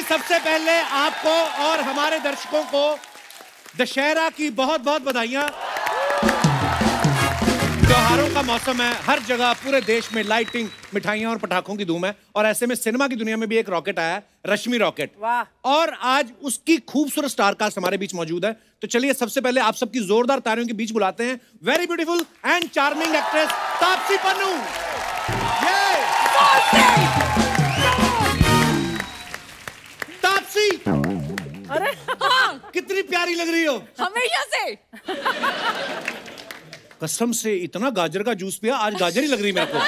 सबसे पहले आपको और हमारे दर्शकों को दशहरा की बहुत बहुत बधाइयां। त्योहारों का मौसम है, हर जगह पूरे देश में लाइटिंग, मिठाइयां और पटाखों की धूम है। और ऐसे में सिनेमा की दुनिया में भी एक रॉकेट आया है, रश्मि रॉकेट। वाह। और आज उसकी खूबसूरत स्टार कास्ट हमारे बीच मौजूद है। तो चलिए सबसे पहले आप सबकी जोरदार तालियों के बीच बुलाते हैं very beautiful and charming actress Taapsee Pannu. Taapsee, अरे हाँ। कितनी प्यारी लग रही हो हमेशा से। कसम से इतना गाजर का जूस पिया, आज गाजर ही लग रही मेरे को।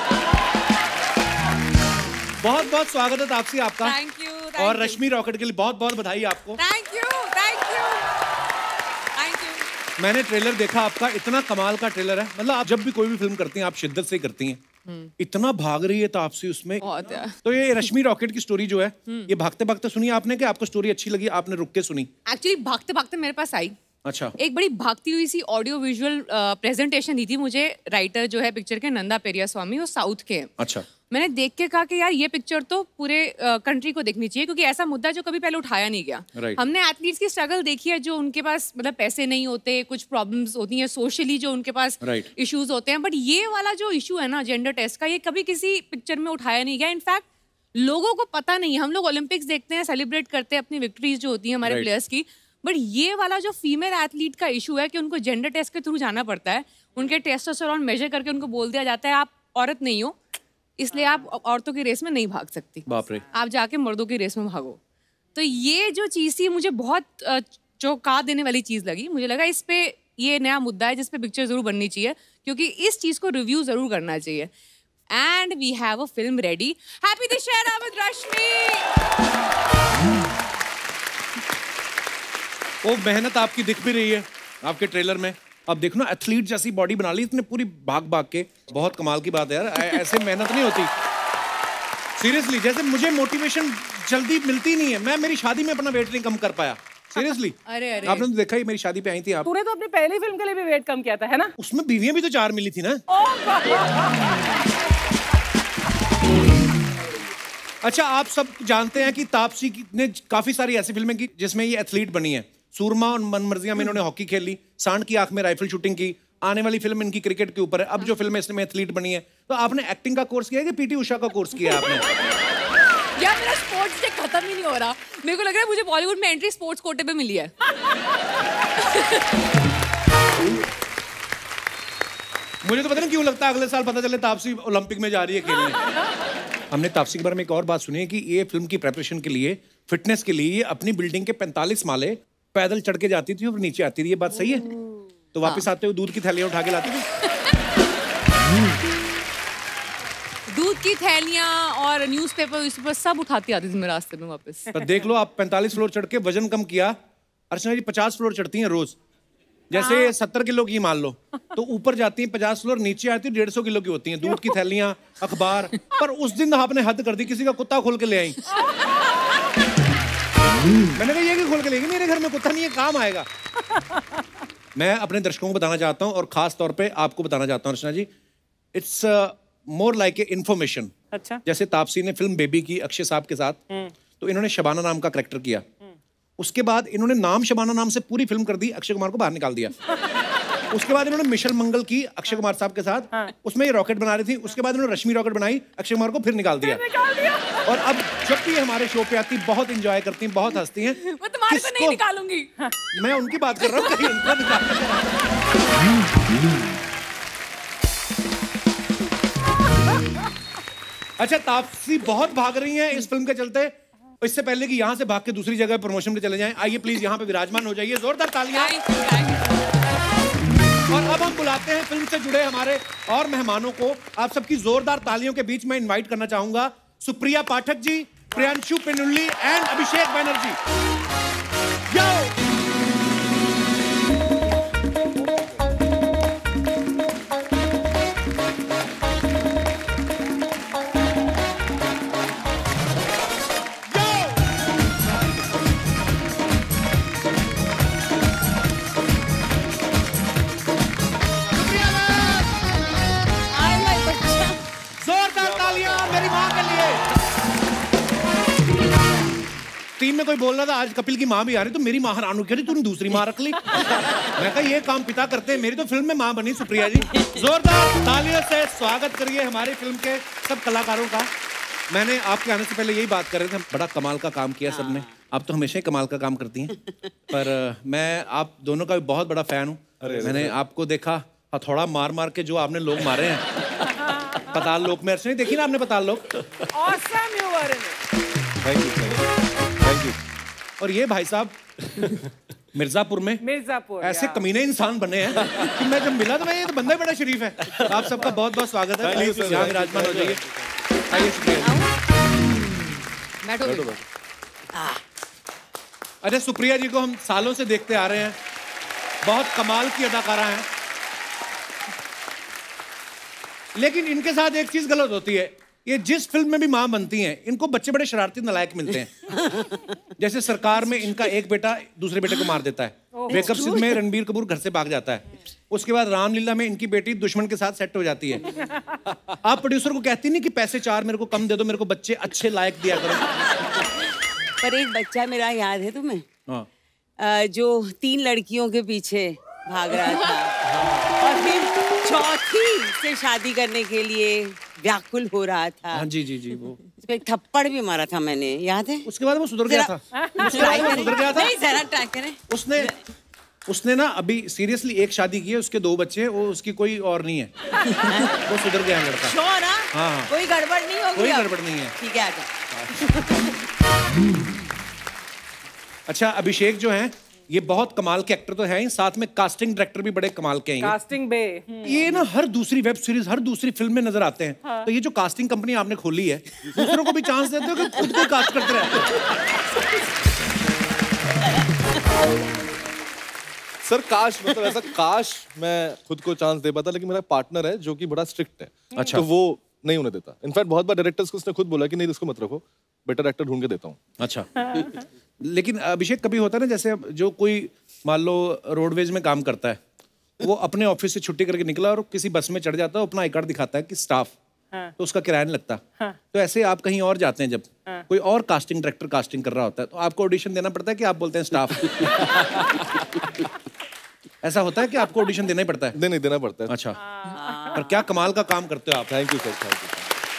बहुत बहुत स्वागत है तापसी आपका। Thank you. और रश्मि रॉकेट के लिए बहुत बहुत बधाई आपको। Thank you thank you thank you. मैंने ट्रेलर देखा आपका, इतना कमाल का ट्रेलर है। मतलब आप जब भी कोई भी फिल्म करती हैं आप शिद्दत से करती हैं। इतना भाग रही है तापसी उसमें। बहुत है। तो ये रश्मि रॉकेट की स्टोरी जो है ये भागते भागते सुनी आपने कि आपको स्टोरी अच्छी लगी, आपने रुक के सुनी? एक्चुअली भागते भागते मेरे पास आई। अच्छा। एक बड़ी भागती हुई सी ऑडियो विजुअल प्रेजेंटेशन दी थी मुझे राइटर जो है पिक्चर के, नंदा पेरिया स्वामी, वो साउथ के हैं। अच्छा। मैंने देख के कहा कि यार ये पिक्चर तो पूरे कंट्री को देखनी चाहिए, क्योंकि ऐसा मुद्दा जो कभी पहले उठाया नहीं गया। हमने एथलीट्स की स्ट्रगल देखी है, जो उनके पास मतलब पैसे नहीं होते, कुछ प्रॉब्लम्स होती हैं सोशली, जो उनके पास इश्यूज होते हैं। बट ये वाला जो इशू है ना जेंडर टेस्ट का, ये कभी किसी पिक्चर में उठाया नहीं गया। इनफैक्ट लोगों को पता नहीं है। हम लोग ओलंपिक्स देखते हैं, सेलिब्रेट करते हैं अपनी विक्ट्रीज जो होती है हमारे प्लेयर्स की, बट ये वाला जो फीमेल एथलीट का इशू है कि उनको जेंडर टेस्ट के थ्रू जाना पड़ता है, उनके टेस्टोस्टेरोन मेजर करके उनको बोल दिया जाता है आप औरत नहीं हो, इसलिए आप औरतों की रेस में नहीं भाग सकती। बाप रे। आप जाके मर्दों की रेस में भागो। तो ये जो चीज़ थी मुझे बहुत चौंका देने वाली चीज़ लगी। मुझे लगा इस पे ये नया मुद्दा है जिस पे पिक्चर जरूर बननी चाहिए, क्योंकि इस चीज़ को रिव्यू जरूर करना चाहिए। And we have a film ready. Happy Dussehra with Rashmi. वो मेहनत आपकी दिख भी रही है आपके ट्रेलर में। अब देखो ना, एथलीट जैसी बॉडी बना ली इतने पूरी भाग भाग के। बहुत कमाल की बात है यार, ऐसे मेहनत नहीं होती सीरियसली। जैसे मुझे मोटिवेशन जल्दी मिलती नहीं है, मैं मेरी शादी में अपना वेट नहीं कम कर पाया सीरियसली। अरे अरे, आपने तो देखा ही, मेरी शादी पे आई थी आप। तूने तो अपनी पहली फिल्म के लिए भी वेट कम किया था, है ना? उसमें बीवियां भी तो 4 मिली थी ना। अच्छा, आप सब जानते हैं कि तापसी ने काफी सारी ऐसी फिल्में की जिसमें ये एथलीट बनी है। सूरमा और मनमर्जियां में इन्होंने हॉकी खेली, सांड की आंख में राइफल शूटिंग की। आने वाली फिल्म इनकी क्रिकेट के ऊपर है। अब जो फिल्म है इसमें एथलीट बनी है। तो आपने एक्टिंग का कोर्स किया है कि पीटी उषा का कोर्स किया है आपने? यार मेरा स्पोर्ट्स डे खत्म ही नहीं हो रहा। मेरे को लग रहा है मुझे बॉलीवुड में एंट्री स्पोर्ट्स कोटे पे मिली है। मुझे तो पता नहीं क्यों लगता है अगले साल पता चले तापसी ओलंपिक में जा रही है खेलने। हमने तापसी के बारे में एक और बात सुनी है कि ये फिल्म की प्रेपरेशन के लिए, फिटनेस के लिए अपनी बिल्डिंग के 45 माले पैदल चढ़ के जाती थी और नीचे आती थी। ये बात सही है? तो वापस आते हुए दूध की थैलियां उठा के लाती थी। दूध की थैलियां और न्यूज़पेपर सब उठाती आती थी मैं रास्ते में वापस। पर देख लो, आप 45 फ्लोर चढ़ के वजन कम किया। अर्चना जी 50 फ्लोर चढ़ती हैं रोज। जैसे 70 किलो की मान लो, तो ऊपर जाती हैं 50 फ्लोर, नीचे आती है 150 किलो की होती हैं। दूध की थैलियां, अखबार। पर उस दिन आपने हद कर दी, किसी का कुत्ता खोल के ले आई। मैंने कहा ये कि खोल के लेगी, मेरे घर में कुत्ता नहीं है, काम आएगा। मैं अपने दर्शकों को बताना चाहता हूँ और खास तौर पे आपको बताना चाहता हूँ Archana ji, it's more like a information. अच्छा। जैसे तापसी ने फिल्म बेबी की अक्षय साहब के साथ, तो इन्होंने शबाना नाम का कैरेक्टर किया। उसके बाद इन्होंने नाम शबाना नाम से पूरी फिल्म कर दी, अक्षय कुमार को बाहर निकाल दिया। उसके बाद इन्होंने मिशन मंगल की अक्षय कुमार साहब के साथ, उसमें ये रॉकेट बना रही थी। उसके बाद इन्होंने रश्मि रॉकेट बनाई, अक्षय कुमार को फिर निकाल दिया। और अब जब भी हमारे शो पे आती, बहुत एंजॉय करती हैं, बहुत हंसती हैं। मैं तुम्हारे को नहीं निकालूंगी। मैं उनकी बात कर रहा हूँ, कहीं उनका निकाल। अच्छा, तापसी बहुत भाग रही हैं इस फिल्म के चलते। इससे पहले कि यहाँ से भाग के दूसरी जगह प्रमोशन पे चले जाएं, आइए प्लीज यहाँ पे विराजमान हो जाइए। जोरदार तालियां। और अब हम बुलाते हैं फिल्म से जुड़े हमारे और मेहमानों को। आप सबकी जोरदार तालियों के बीच में इनवाइट करना चाहूंगा सुप्रिया पाठक जी, प्रियांशु पिनुल्ली एंड अभिषेक बैनर्जी। यो! कोई बोल रहा था आज कपिल की माँ भी आ रही, तो मेरी माँ हैरान कह रही तूने दूसरी माँ रख ली। मैं कहा ये काम पिता करते हैं, मेरी तो फिल्म में माँ बनी सुप्रिया जी। जोरदार तालियों से स्वागत करिए हमारी फिल्म के सब कलाकारों का। मैंने आपके आने से पहले यही बात कर रहे थे, बड़ा कमाल का काम किया सबने। आप तो हमेशा ही कमाल का काम करती हैं, पर मैं आप दोनों का भी बहुत बड़ा फैन हूँ। मैंने आपको देखा हथौड़ा मार मार के जो आपने लोग मारे हैं पताल लोक में, अर्चना देखी ना आपने पताल लोक? Awesome you were in it. Thank you. और ये भाई साहब मिर्जापुर में ऐसे कमीने इंसान बने हैं कि मैं जब मिला तो मैं ये तो बंदा ही बड़ा शरीफ है। आप सबका बहुत बहुत स्वागत है। यहाँ विराजमान हो जाइए। आइए बैठो। अरे सुप्रिया जी को हम सालों से देखते आ रहे हैं, बहुत कमाल की अदाकारा हैं, लेकिन इनके साथ एक चीज गलत होती है, ये जिस फिल्म में भी मां बनती हैं इनको बच्चे बड़े शरारती नालायक मिलते हैं। जैसे सरकार में इनका एक बेटा दूसरे बेटे को मार देता है, वेकअप सिद्ध में रणबीर कपूर घर से भाग जाता है, उसके बाद रामलीला में इनकी बेटी दुश्मन के साथ सेट हो जाती है। आप प्रोड्यूसर को कहती नहीं कि पैसे 4 मेरे को कम दे दो, मेरे को बच्चे अच्छे लायक दिया करो। पर एक बच्चा मेरा याद है तुम्हें? हाँ। जो 3 लड़कियों के पीछे भाग रहा था और फिर चौथी से शादी करने के लिए व्याकुल हो रहा था। हाँ जी वो उसको एक थप्पड़ भी मारा था मैंने, याद है? उसके बाद वो सुधर गया था। नहीं जरा ट्राई करें। उसने ना अभी सीरियसली एक शादी की है, उसके 2 बच्चे हैं, वो उसकी कोई और नहीं है। वो सुधर गया लड़का। श्योर? हाँ। कोई गड़बड़ नहीं होगी? कोई गड़बड़ नहीं है। ठीक है आजा। अच्छा अभिषेक जो हैं ये बहुत कमाल के एक्टर तो हैं ही, साथ में कास्टिंग डायरेक्टर भी बड़े कमाल के हैं। कास्टिंग बे ये ना हर दूसरी वेब सीरीज हर दूसरी फिल्म में नजर आते हैं। हाँ। तो ये जो कास्टिंग कंपनी आपने खोली है, दूसरों को भी चांस देते हो कि खुद को कास्ट करते रहते हो? सर काश, मतलब ऐसा काश मैं खुद को चांस दे पाता, लेकिन मेरा पार्टनर है जो कि बड़ा स्ट्रिक्ट है। अच्छा। तो वो नहीं होने देता। इनफैक्ट बहुत बार डायरेक्टर्स को उसने खुद बोला कि नहीं इसको मत रखो, बेटर एक्टर ढूंढ के देता हूँ। अच्छा। लेकिन अभिषेक कभी होता है ना, जैसे जो कोई मान लो रोडवेज में काम करता है, वो अपने ऑफिस से छुट्टी करके निकला और किसी बस में चढ़ जाता है, अपना आई कार्ड दिखाता है कि स्टाफ, तो उसका किराया नहीं लगता। तो ऐसे आप कहीं और जाते हैं, जब कोई और कास्टिंग डायरेक्टर कास्टिंग कर रहा होता है, तो आपको ऑडिशन देना पड़ता है कि आप बोलते हैं स्टाफ? ऐसा होता है कि आपको ऑडिशन देना ही पड़ता है? नहीं देना पड़ता है। अच्छा। पर क्या कमाल का काम करते हो आप। Thank you sir, thank you.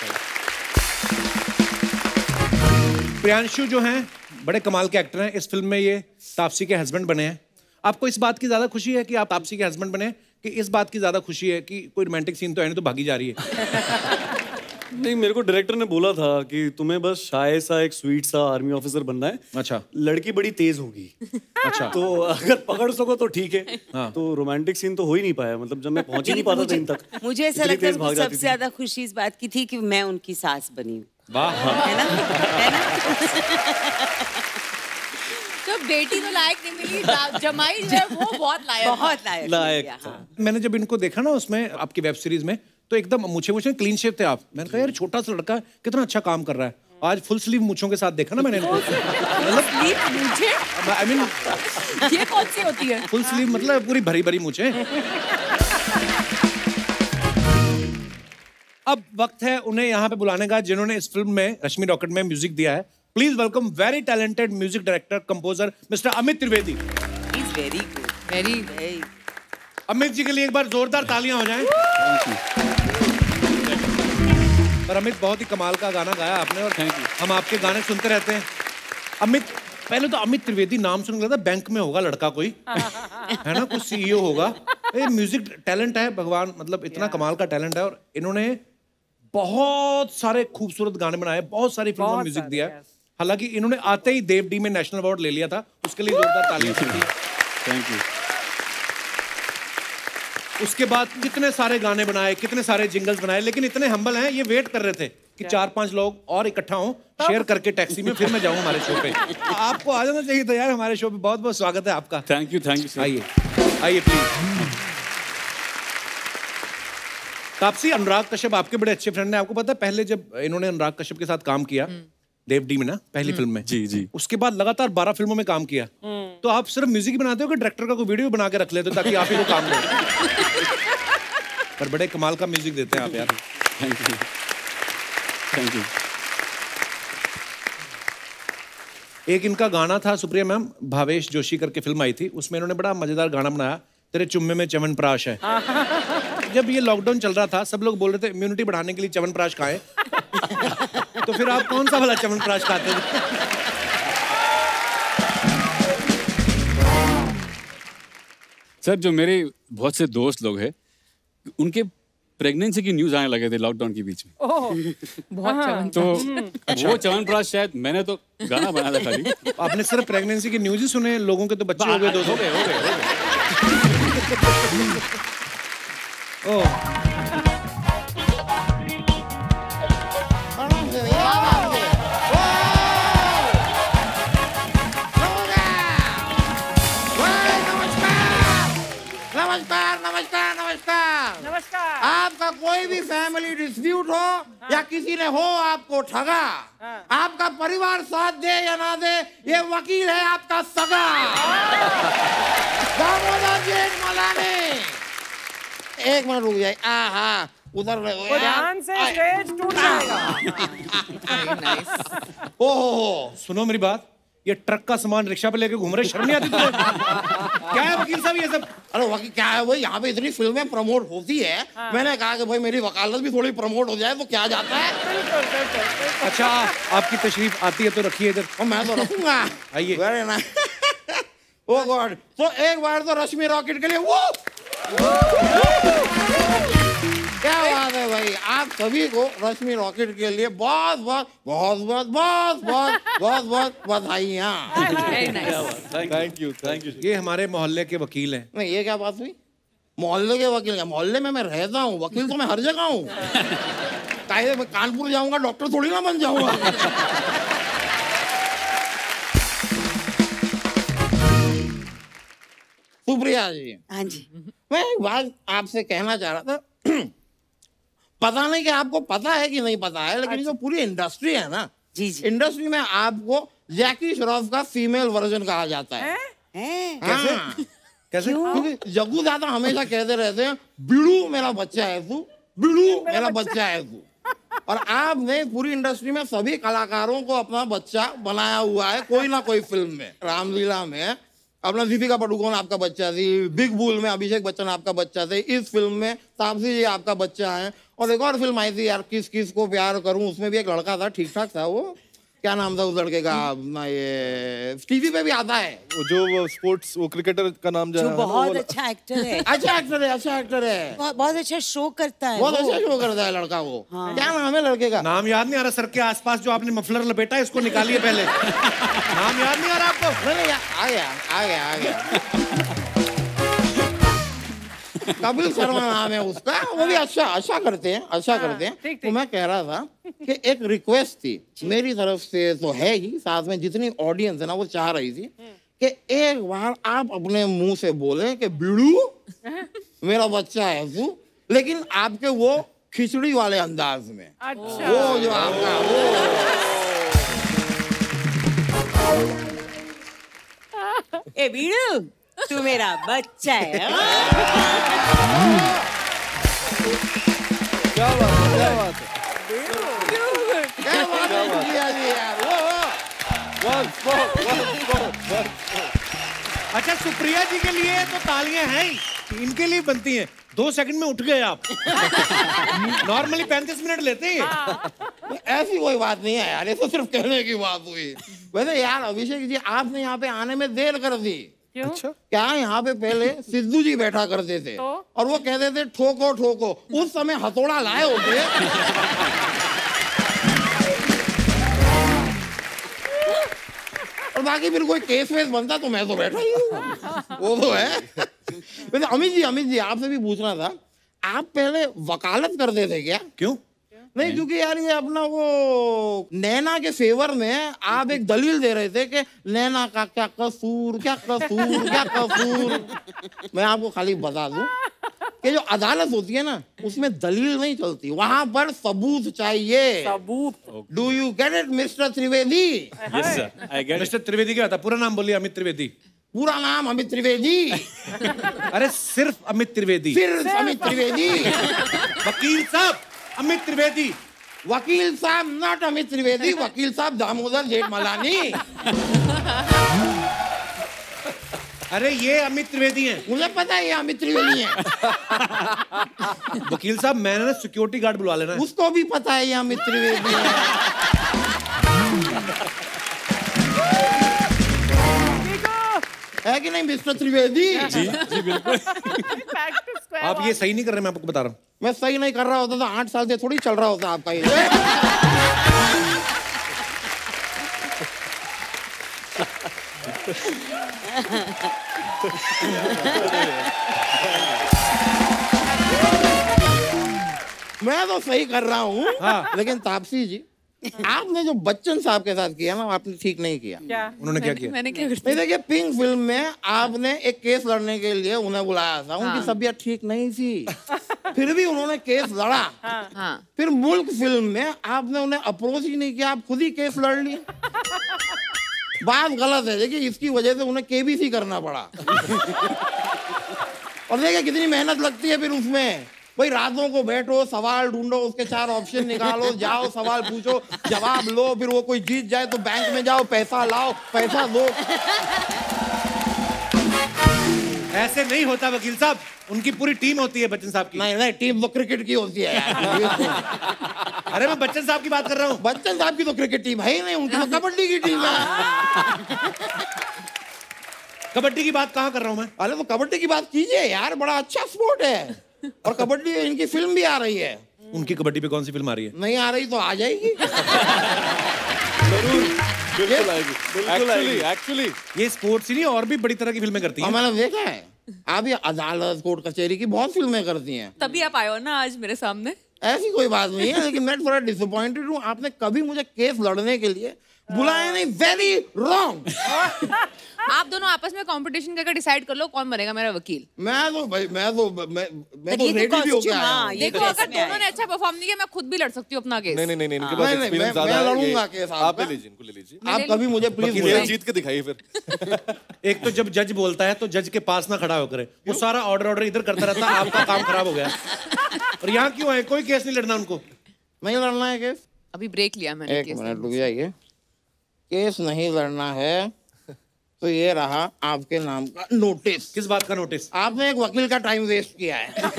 Priyanshu जो हैं बड़े कमाल के एक्टर हैं, इस फिल्म में ये तापसी के हस्बैंड बने हैं। आपको इस बात की ज्यादा खुशी है कि आप तापसी के हस्बैंड बने, कि इस बात की ज्यादा खुशी है कि कोई रोमांटिक सीन तो है नहीं तो भागी जा रही है? नहीं, मेरे को डायरेक्टर ने बोला था कि तुम्हें बस शाय सा एक स्वीट सा आर्मी ऑफिसर बनना है। अच्छा। लड़की बड़ी तेज होगी। अच्छा। तो अगर पकड़ सको तो ठीक है। हाँ। तो रोमांटिक सीन तो हो ही नहीं पाया, मतलब जब मैं पहुंच ही नहीं पाता था इन तक। मुझे ऐसा लगता है सबसे ज्यादा खुशी इस बात की थी कि मैं उनकी सास बनी। वाह। है ना? है ना? तो बेटी तो लायक नहीं मिली, जमाई जो है वो बहुत लायक था। मैंने जब इनको देखा ना उसमें आपकी वेब सीरीज में, तो एकदम मूछे क्लीन शेव थे आप। मैंने कहा यार छोटा सा लड़का कितना अच्छा काम कर रहा है। आज फुल स्लीव मूछों के साथ देखा ना मैंने इनको। आई मीन ये कौन सी होती है? फुल स्लीव मतलब पूरी भरी भरी मूछें। अब वक्त है उन्हें यहाँ पे बुलाने का, जिन्होंने इस फिल्म में रश्मि रॉकेट में म्यूजिक दिया है। Please welcome very talented music director composer mister Amit Trivedi. Very good, very. Amit ji के लिए एक बार जोरदार तालियां हो जाएं। और अमित बहुत ही कमाल का गाना गाया आपने, और हम आपके गाने सुनते रहते हैं। अमित, पहले तो अमित त्रिवेदी नाम सुन लगा था बैंक में होगा लड़का कोई, है ना, कुछ सीईओ होगा। ये म्यूजिक टैलेंट है, भगवान, मतलब इतना कमाल का टैलेंट है। और इन्होंने बहुत सारे खूबसूरत गाने बनाए, बहुत सारी फिल्मों में म्यूजिक दिया है। हालांकि इन्होंने आते ही देव डी में नेशनल अवार्ड ले लिया था, उसके लिए जोरदार तालियां। Thank you. उसके बाद कितने सारे गाने बनाए, कितने सारे जिंगल्स बनाए, लेकिन इतने हम्बल हैं, ये वेट कर रहे थे कि 4-5 लोग और इकट्ठा हों शेयर करके टैक्सी में, फिर मैं जाऊं हमारे शो पे। आपको आ जाना चाहिए था यार हमारे शो पे। बहुत बहुत स्वागत है आपका। Thank you sir. आइए प्लीज। तापसी, अनुराग कश्यप आपके बड़े अच्छे फ्रेंड हैं। आपको पता है पहले जब इन्होंने अनुराग कश्यप के साथ काम किया देव डी में ना, पहली फिल्म में, जी, उसके बाद लगातार 12 फिल्मों में काम किया। तो आप सिर्फ म्यूजिक ही बनाते हो कि डायरेक्टर का कोई वीडियो बना के रख लेते हो ताकि आप ही को काम दो? पर बड़े कमाल का म्यूजिक देते हैं आप यार। Thank you. एक इनका गाना था सुप्रिया मैम, भावेश जोशी करके फिल्म आई थी, उसमें इन्होंने बड़ा मजेदार गाना बनाया, तेरे चुम्मे में च्यवनप्राश है। जब ये लॉकडाउन चल रहा था सब लोग बोल रहे थे इम्यूनिटी बढ़ाने के लिए च्यवनप्राश खाएं। तो फिर आप कौन सा वाला च्यवनप्राश खाते थे? सर जो मेरे बहुत से दोस्त लोग हैं उनके प्रेगनेंसी की न्यूज आने लगे थे लॉकडाउन के बीच में। बहुत तो वो च्यवनप्राश शायद मैंने तो गाना बनाया था खाली। आपने सिर्फ प्रेगनेंसी की न्यूज ही सुने, लोगों के तो बच्चे हो गए, दो हो गए। नमस्कार। आपका कोई भी फैमिली डिस्प्यूट हो या किसी ने हो आपको ठगा, आपका परिवार साथ दे या ना दे, ये वकील है आपका सगा। दामोदर जेठ मलाने। एक मिनट रुक जाए। हाँ उधर ध्यान से स्टेज टूट जाएगा। ओहो सुनो मेरी बात, ये ट्रक का सामान रिक्शा पे लेके घूम रहे, शर्म नहीं आती तुम्हें? क्या है वकील साहब ये सब? अरे वकील क्या है भाई, यहाँ पे इतनी फिल्में प्रमोट होती है, मैंने कहा कि भाई मेरी वकालत भी थोड़ी प्रमोट हो जाए तो क्या जाता है। अच्छा आपकी तशरीफ आती है तो रखिए इधर। मैं तो रखूंगा। आइए। Very nice. ओह गॉड, तो एक बार तो रश्मि रॉकेट के लिए वो क्या बात है भाई, आप सभी को रश्मि रॉकेट के लिए बहुत बहुत बहुत बहुत बहुत बहुत बहुत बहुत बधाइयाँ। Thank you. ये हमारे मोहल्ले के वकील हैं। नहीं ये क्या बात हुई, मोहल्ले के वकील? मोहल्ले में मैं रहता हूँ, वकील तो मैं हर जगह हूँ। कायदे मैं कानपुर जाऊंगा डॉक्टर थोड़ी ना बन जाऊंगा। सुप्रिया जी, हाँ जी, मैं एक बात आपसे कहना चाह रहा था। पता नहीं कि आपको पता है कि नहीं पता है, लेकिन जो पूरी इंडस्ट्री है ना, जी जी, इंडस्ट्री में आपको जैकी श्रॉफ का फीमेल वर्जन कहा जाता है। हैं? कैसे? क्योंकि जग्गू दादा हमेशा कहते रहते हैं बिड़ू मेरा बच्चा है तू, बिड़ू मेरा बच्चा है तू। और आपने पूरी इंडस्ट्री में सभी कलाकारों को अपना बच्चा बनाया हुआ है कोई ना कोई फिल्म में। रामलीला में अपना दीपिका पादुकोण आपका बच्चा थी, बिग बुल में अभिषेक बच्चन आपका बच्चा थे, इस फिल्म में तापसी जी आपका बच्चा है। और एक और फिल्म आई थी यार, किस किस को प्यार करूं, उसमें भी एक लड़का था, ठीक ठाक था वो, क्या नाम था उस लड़के का? ये टीवी पे भी आता है जो स्पोर्ट्स, वो क्रिकेटर का नाम जो बहुत अच्छा एक्टर है। अच्छा एक्टर है, अच्छा एक्टर है, बहुत अच्छा शो करता है, बहुत अच्छा शो करता है लड़का वो। क्या नाम है लड़के का? नाम याद नहीं आ रहा। सर के आसपास जो आपने मफलर लपेटा है इसको निकालिए पहले। नाम याद नहीं आ रहा आपको? नहीं आ गया। कपिल शर्मा नाम है उसका, वो भी अच्छा करते हैं। तो मैं कह रहा था कि एक रिक्वेस्ट थी मेरी तरफ से, तो है ही, साथ में जितनी ऑडियंस है ना वो चाह रही थी कि एक बार आप अपने मुंह से बोले कि बिड़ू मेरा बच्चा है तू, लेकिन आपके वो खिचड़ी वाले अंदाज में। अच्छा। वो जो आपका वो ए बीड़ू तू मेरा बच्चा है। क्या बात है। अच्छा सुप्रिया जी के लिए तो तालियां हैं ही, इनके लिए बनती हैं। 2 सेकंड में उठ गए आप। नॉर्मली 35 मिनट लेते हैं। ऐसी कोई बात नहीं है यार, ये तो सिर्फ कहने की बात हुई। वैसे यार अभिषेक जी, आपने यहाँ पे आने में देर कर दी। अच्छा, क्या यहाँ पे पहले सिद्धू जी बैठा करते थे और वो कहते थे ठोको ठोको, उस समय हथौड़ा लाए होते। और बाकी फिर कोई केस वेस बनता तो मैं तो बैठा ही हूँ, वो तो है। वैसे अमित जी आपसे भी पूछना था, आप पहले वकालत करते थे क्या? क्यों? नहीं क्योंकि यार ये अपना वो नैना के फेवर में आप एक दलील दे रहे थे कि नैना का क्या कसूर, क्या कसूर, क्या कसूर। मैं आपको खाली बता दूं कि जो अदालत होती है ना उसमें दलील नहीं चलती, वहां पर सबूत चाहिए। सबूत। Do you get it mister Trivedi? Yes sir, I get. Mister Trivedi क्या था? पूरा नाम बोलिए। अमित त्रिवेदी। पूरा नाम अमित त्रिवेदी। अरे सिर्फ अमित त्रिवेदी। सिर्फ अमित त्रिवेदी। वकील साहब अमित त्रिवेदी। वकील साहब नॉट अमित त्रिवेदी, वकील साहब दामोदर जेठमलानी। अरे ये अमित त्रिवेदी हैं। मुझे पता है ये अमित त्रिवेदी हैं। वकील साहब मैंने ना सिक्योरिटी गार्ड बुला लेना। उसको भी पता है ये अमित त्रिवेदी हैं। है कि नहीं मिस्टर त्रिवेदी? जी जी बिल्कुल। आप ये सही नहीं कर रहे, मैं आपको बता रहा हूँ। मैं सही नहीं कर रहा होता तो 8 साल से थोड़ी चल रहा होता आपका ये। मैं तो सही कर रहा हूँ। हाँ। लेकिन तापसी जी, आपने जो बच्चन साहब के साथ किया ना, आपने ठीक नहीं किया। क्या उन्होंने क्या किया? मैंने क्या नहीं, देखिए पिंक फिल्म में आपने एक केस लड़ने के लिए उन्हें बुलाया था। उनकी तबीयत ठीक नहीं थी, फिर भी उन्होंने केस लड़ा। हाँ। फिर मुल्क फिल्म में आपने उन्हें अप्रोच ही नहीं किया, आप खुद ही केस लड़ लिए। बात गलत है। देखिए इसकी वजह से उन्हें केबीसी करना पड़ा। और देखिए कितनी मेहनत लगती है फिर उसमें। भाई रातों को बैठो, सवाल ढूंढो, उसके 4 ऑप्शन निकालो, जाओ सवाल पूछो, जवाब लो, फिर वो कोई जीत जाए तो बैंक में जाओ, पैसा लाओ, पैसा दो। ऐसे नहीं होता वकील साहब, उनकी पूरी टीम होती है बच्चन साहब की। नहीं नहीं, टीम तो क्रिकेट की होती है यार। अरे मैं बच्चन साहब की बात कर रहा हूँ। बच्चन साहब की तो क्रिकेट टीम है ही नहीं, उनकी तो कबड्डी की टीम है। कबड्डी की बात कहाँ कर रहा हूँ मैं? अरे तो कबड्डी की बात कीजिए यार, बड़ा अच्छा स्पोर्ट है। और कबड्डी इनकी फिल्म भी आ रही है। उनकी कबड्डी पे कौन सी फिल्म आ रही है? नहीं आ रही तो आ जाएगी। जरूर, बिल्कुल आएगी। एक्चुअली ये स्पोर्ट्स ही नहीं, और भी बड़ी तरह की फिल्में करती हैं। मैंने देखा है, आप ये अदालत कोर्ट कचहरी की बहुत फिल्में करती हैं। तभी आप आए हो ना आज मेरे सामने। ऐसी कोई बात नहीं है, लेकिन मैं थोड़ा डिसअपॉइंटेड हूँ। आपने कभी मुझे केस लड़ने के लिए बुलाया नहीं। Very wrong. आप दोनों आपस में कंपटीशन करके डिसाइड कर लो कौन बनेगा मेरा वकील। मैं तो रेडी भी हो गया हूं। देखो अगर दोनों ने अच्छा परफॉर्म नहीं किया, मैं खुद भी लड़ सकती हूँ अपना केस। नहीं, इनके पास एक्सपीरियंस ज्यादा है। मैं लड़ूंगा केस। आप ले लीजिए, इनको ले लीजिए। आप कभी मुझे प्लीज जीत के दिखाइए फिर। एक तो जब जज बोलता है तो जज के पास ना खड़ा होकर, वो सारा ऑर्डर इधर करता रहता है, आपका काम खराब हो गया। और यहाँ क्यों है? कोई केस नहीं लड़ना उनको। नहीं लड़ना है केस? अभी ब्रेक लिया मैंने। 1 मिनट रुक जाइए। केस नहीं लड़ना है तो ये रहा आपके नाम का नोटिस। किस बात का नोटिस? आपने एक वकील का टाइम वेस्ट किया है।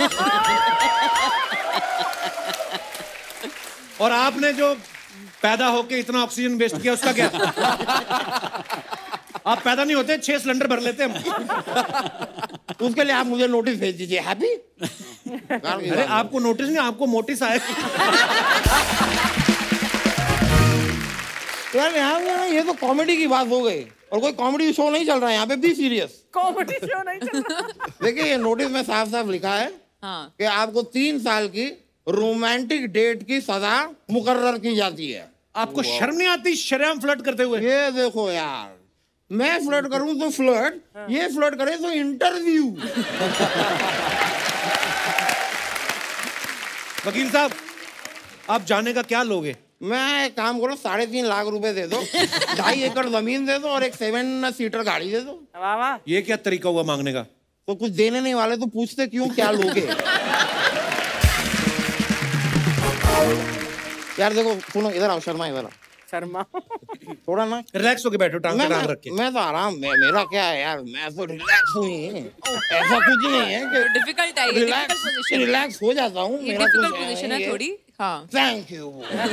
और आपने जो पैदा होके इतना ऑक्सीजन वेस्ट किया, उसका क्या? आप पैदा नहीं होते, 6 सिलेंडर भर लेते हम। उसके लिए आप मुझे नोटिस भेज दीजिए। हैप्पी? अरे आपको नोटिस नहीं, आपको मोटिस आए। यार यहाँ ये तो कॉमेडी की बात हो गई, और कोई कॉमेडी शो नहीं चल रहा है यहाँ पे। Be serious. कॉमेडी शो नहीं चल रहा। देखिए ये नोटिस में साफ साफ लिखा है कि आपको 3 साल की रोमांटिक डेट की सजा मुकर्रर की जाती है। आपको शर्म नहीं आती शरेआम फ्लर्ट करते हुए? ये देखो यार, मैं फ्लर्ट करूं तो फ्लर्ट, ये फ्लर्ट करे तो इंटरव्यू। वकील साहब, आप जाने का क्या लोगे? मैं एक काम करो, 3.5 लाख रुपए दे दो, 2.5 एकड़ जमीन दे दो, और एक 7 सीटर गाड़ी दे दो। वाह वाह। ये क्या तरीका हुआ मांगने का? तो कुछ देने नहीं वाले तो पूछते क्यों, क्या लोगे? यार देखो सुनो, इधर आओ शर्मा, इधर आओ। शर्मा थोड़ा ना रिलैक्स होके बैठो, टांग पे टांग रख के। मैं तो आराम, मेरा क्या है यार, मैं तो रिलैक्स हूँ ही। ऐसा कुछ नहीं है कि डिफिकल्ट है, रिलैक्स हो जाता हूँ। ये डिफिकल्ट पोजीशन है थोड़ी। हाँ थैंक यू।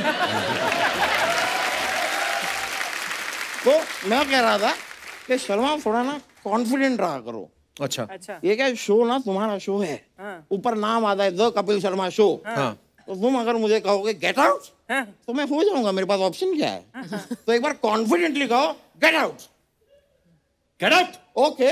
तो मैं कह रहा था कि शर्मा थोड़ा ना कॉन्फिडेंट रहा करो। अच्छा, ये क्या शो ना तुम्हारा शो है, ऊपर नाम आता है द कपिल शर्मा शो। तो तुम अगर मुझे कहोगे गेट आउट, तो मैं हो जाऊंगा। मेरे पास ऑप्शन क्या है? तो एक बार कॉन्फिडेंटली कहो get out. Get out. Okay.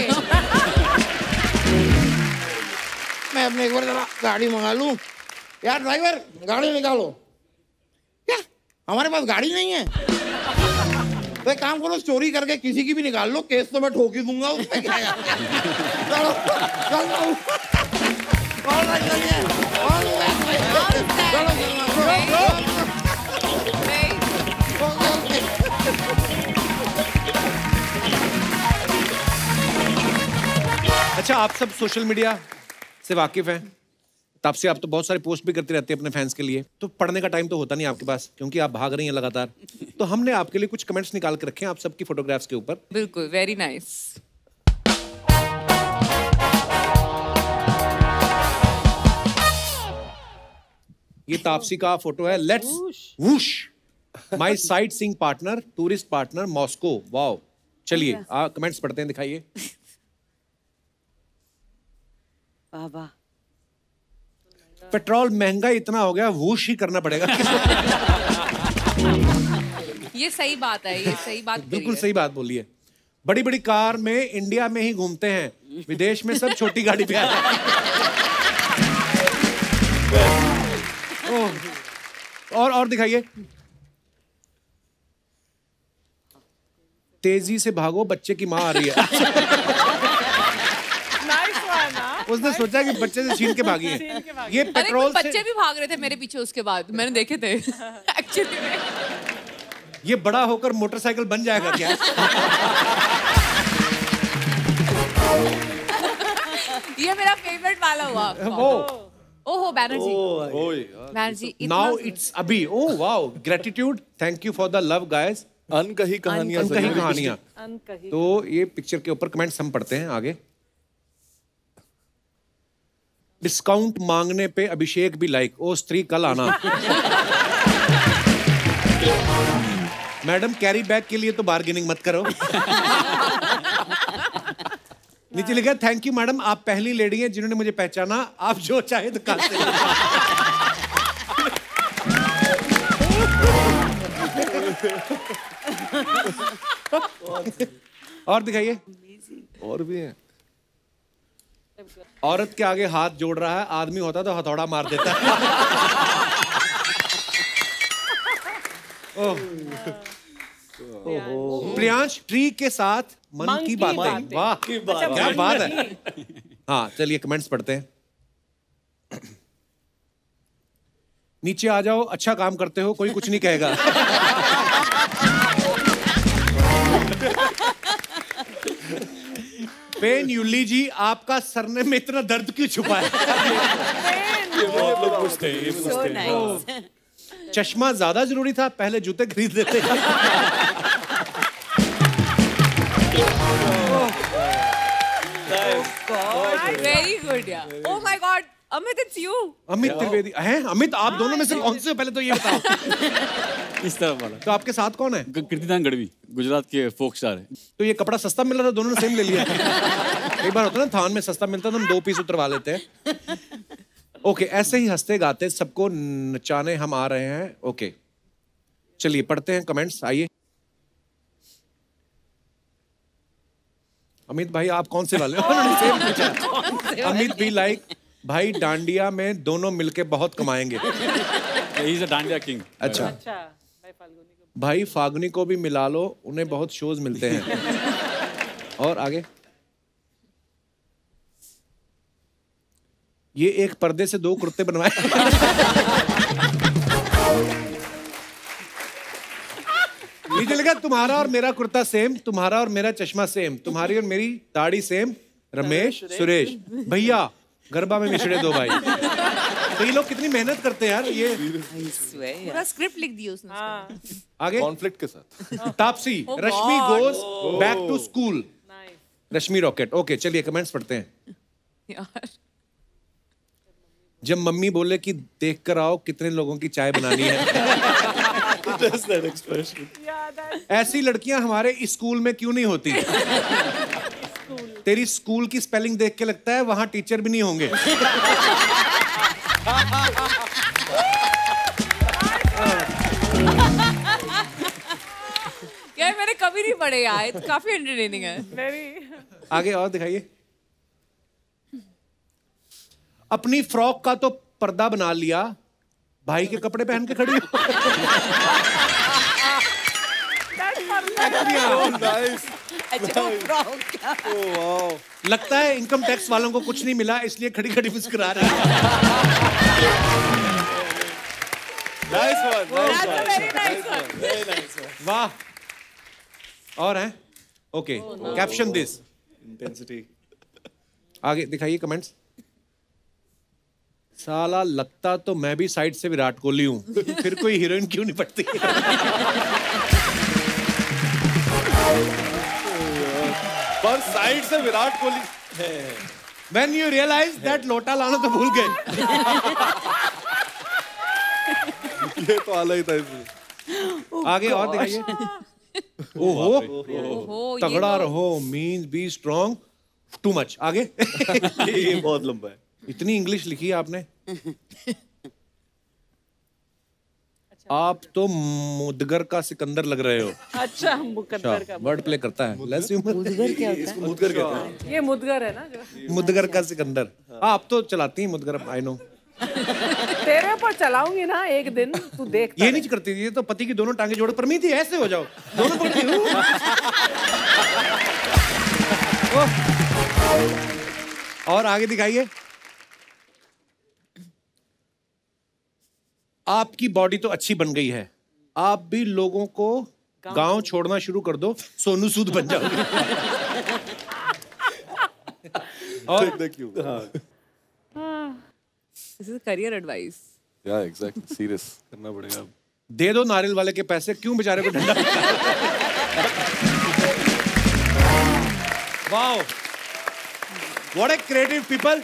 मैं अपने एक बार जरा गाड़ी मंगा लूं। यार ड्राइवर, गाड़ी निकालो। क्या हमारे पास गाड़ी नहीं है? तो एक काम करो, चोरी करके किसी की भी निकाल लो, केस तो मैं ठोक ही दूंगा उसमें। क्या है? चलो चलो अच्छा, आप सब सोशल मीडिया से वाकिफ हैं। तापसी, आप तो बहुत सारे पोस्ट भी करते रहते हैं अपने फैंस के लिए, तो पढ़ने का टाइम तो होता नहीं आपके पास क्योंकि आप भाग रही हैं लगातार। तो हमने आपके लिए कुछ कमेंट्स निकाल के रखे हैं आप सबकी फोटोग्राफ्स के ऊपर। बिल्कुल, वेरी नाइस। ये तापसी का फोटो है। Let's whoosh my sight seeing partner, tourist partner Moscow. Wow, चलिए कमेंट्स पढ़ते हैं, दिखाइए। वाह, पेट्रोल महंगा इतना हो गया, वूश ही करना पड़ेगा। ये सही बात है, ये सही बात बिल्कुल सही बात बोली है। बड़ी बड़ी कार में इंडिया में ही घूमते हैं, विदेश में सब छोटी गाड़ी पे आते हैं। और दिखाइए। तेजी से भागो, बच्चे की माँ आ रही है। उसने सोचा कि बच्चे से छीन के भागी है। ये पेट्रोल से बच्चे भी भाग रहे थे मेरे पीछे, उसके बाद मैंने देखे थे एक्चुअली में। ये बड़ा होकर मोटरसाइकिल बन जाएगा क्या? ये मेरा फेवरेट वाला हुआ। ओहो बैनर्जी, नाउ इट्स अभी। Oh wow, gratitude, thank you for the love guys. अनकही कहानियां। तो ये पिक्चर के ऊपर कमेंट्स हम पढ़ते हैं आगे। डिस्काउंट मांगने पे अभिषेक भी लाइक, ओ स्त्री कल आना। मैडम कैरी बैग के लिए तो बार्गेनिंग मत करो। नीचे लिखा थैंक यू मैडम, आप पहली लेडी हैं जिन्होंने मुझे पहचाना, आप जो चाहे तो कर सकते। और दिखाइए। और भी हैं। औरत के आगे हाथ जोड़ रहा है, आदमी होता तो हथौड़ा मार देता। प्रियांश, ट्री के साथ मन की बातें। वाह क्या बात है। हाँ चलिए कमेंट्स पढ़ते हैं। नीचे आ जाओ, अच्छा काम करते हो, कोई कुछ नहीं कहेगा। पेन यूली जी, आपका सरने में इतना दर्द क्यों छुपा है? चश्मा ज्यादा जरूरी था, पहले जूते खरीद लेते। वेरी गुड यार। Oh my god, Amit it's you. Amit Trivedi हैं? अमित आप दोनों में से कौन से हो पहले तो ये बताओ। इस तरफ वाला। तो आपके साथ कौन है? कीर्तिदान गढ़वी, गुजरात के फोक स्टार है। तो ये कपड़ा सस्ता मिल रहा था, दोनों ने सेम ले लिया। एक बार होता है ना थान में सस्ता मिलता तो हम 2 पीस उतरवा लेते हैं। ओके, ऐसे ही हंसते गाते सबको नचाने हम आ रहे हैं। ओके चलिए पढ़ते हैं कमेंट्स, आइए। अमित भाई आप कौन से वाले हो? सेम पूछा। अमित भी लाइक, भाई डांडिया में दोनों मिलके बहुत कमाएंगे। He is a dandiya king. अच्छा भाई फागुनी को भी मिला लो, उन्हें बहुत शोज मिलते हैं। और आगे, ये एक पर्दे से 2 कुर्ते बनवाए। नीचे लिखा तुम्हारा और मेरा कुर्ता सेम, तुम्हारा और मेरा चश्मा सेम, तुम्हारी और मेरी दाढ़ी सेम, रमेश सुरेश। भैया गरबा में मिश्रे 2 भाई। तो ये लोग कितनी मेहनत करते हैं यार। ये पूरा स्क्रिप्ट लिख दी उसने। आगे कॉन्फ्लिक्ट के साथ। Taapsee, Rashmi goes back to school. Rashmi rocket. Okay चलिए कमेंट्स पढ़ते हैं यार। जब मम्मी बोले कि देख कर आओ कितने लोगों की चाय बनानी है। ऐसी लड़कियां हमारे स्कूल में क्यों नहीं होती? तेरी स्कूल की स्पेलिंग देख के लगता है वहां टीचर भी नहीं होंगे। यार मैंने कभी नहीं पढ़े यार, काफी एंटरटेनिंग है। आगे और दिखाइए। अपनी फ्रॉक का तो पर्दा बना लिया, भाई के कपड़े पहन के खड़ी हो। लगता है इनकम टैक्स वालों को कुछ नहीं मिला, इसलिए खड़ी खड़ी मुस्कुरा रही है। वाह। और है ओके, कैप्शन दिस इंटेंसिटी। आगे दिखाइए कमेंट्स। साला लगता तो मैं भी साइड से विराट कोहली हूँ, फिर कोई हीरोइन क्यों नहीं पड़ती? पर साइड से विराट कोहली है। When you realize that लोटा लाना तो भूल गए। ये तो आला ही था इसमें। आगे और दिखाइए। ओहो, तगड़ा रहो means be strong, too much। आगे। ये बहुत लंबा है। इतनी इंग्लिश लिखी है आपने। आप तो मुदगर का सिकंदर लग रहे हो। अच्छा, मुकद्दर का वर्ड प्ले करता है। मुदगर क्या होता है? मुदगर कहते हैं। ये मुदगर है ना जो मुदगर का सिकंदर। आप तो चलाती हैं मुदगर, आई नो। तेरे पर चलाऊंगी ना एक दिन, तू देख। ये नहीं करती थी, ये तो पति की दोनों टांगे जोड़ पर थी, ऐसे हो जाओ दोनों पड़ती हूँ। और आगे दिखाइए। आपकी बॉडी तो अच्छी बन गई है, आप भी लोगों को गांव छोड़ना शुरू कर दो, सोनू सूद बन जाओगे। और देखिए दिस इज करियर एडवाइस। या एग्जैक्टली, सीरियस करना पड़ेगा। दे दो नारियल वाले के पैसे, क्यों बेचारे को ठंडा। Wow, what a creative people.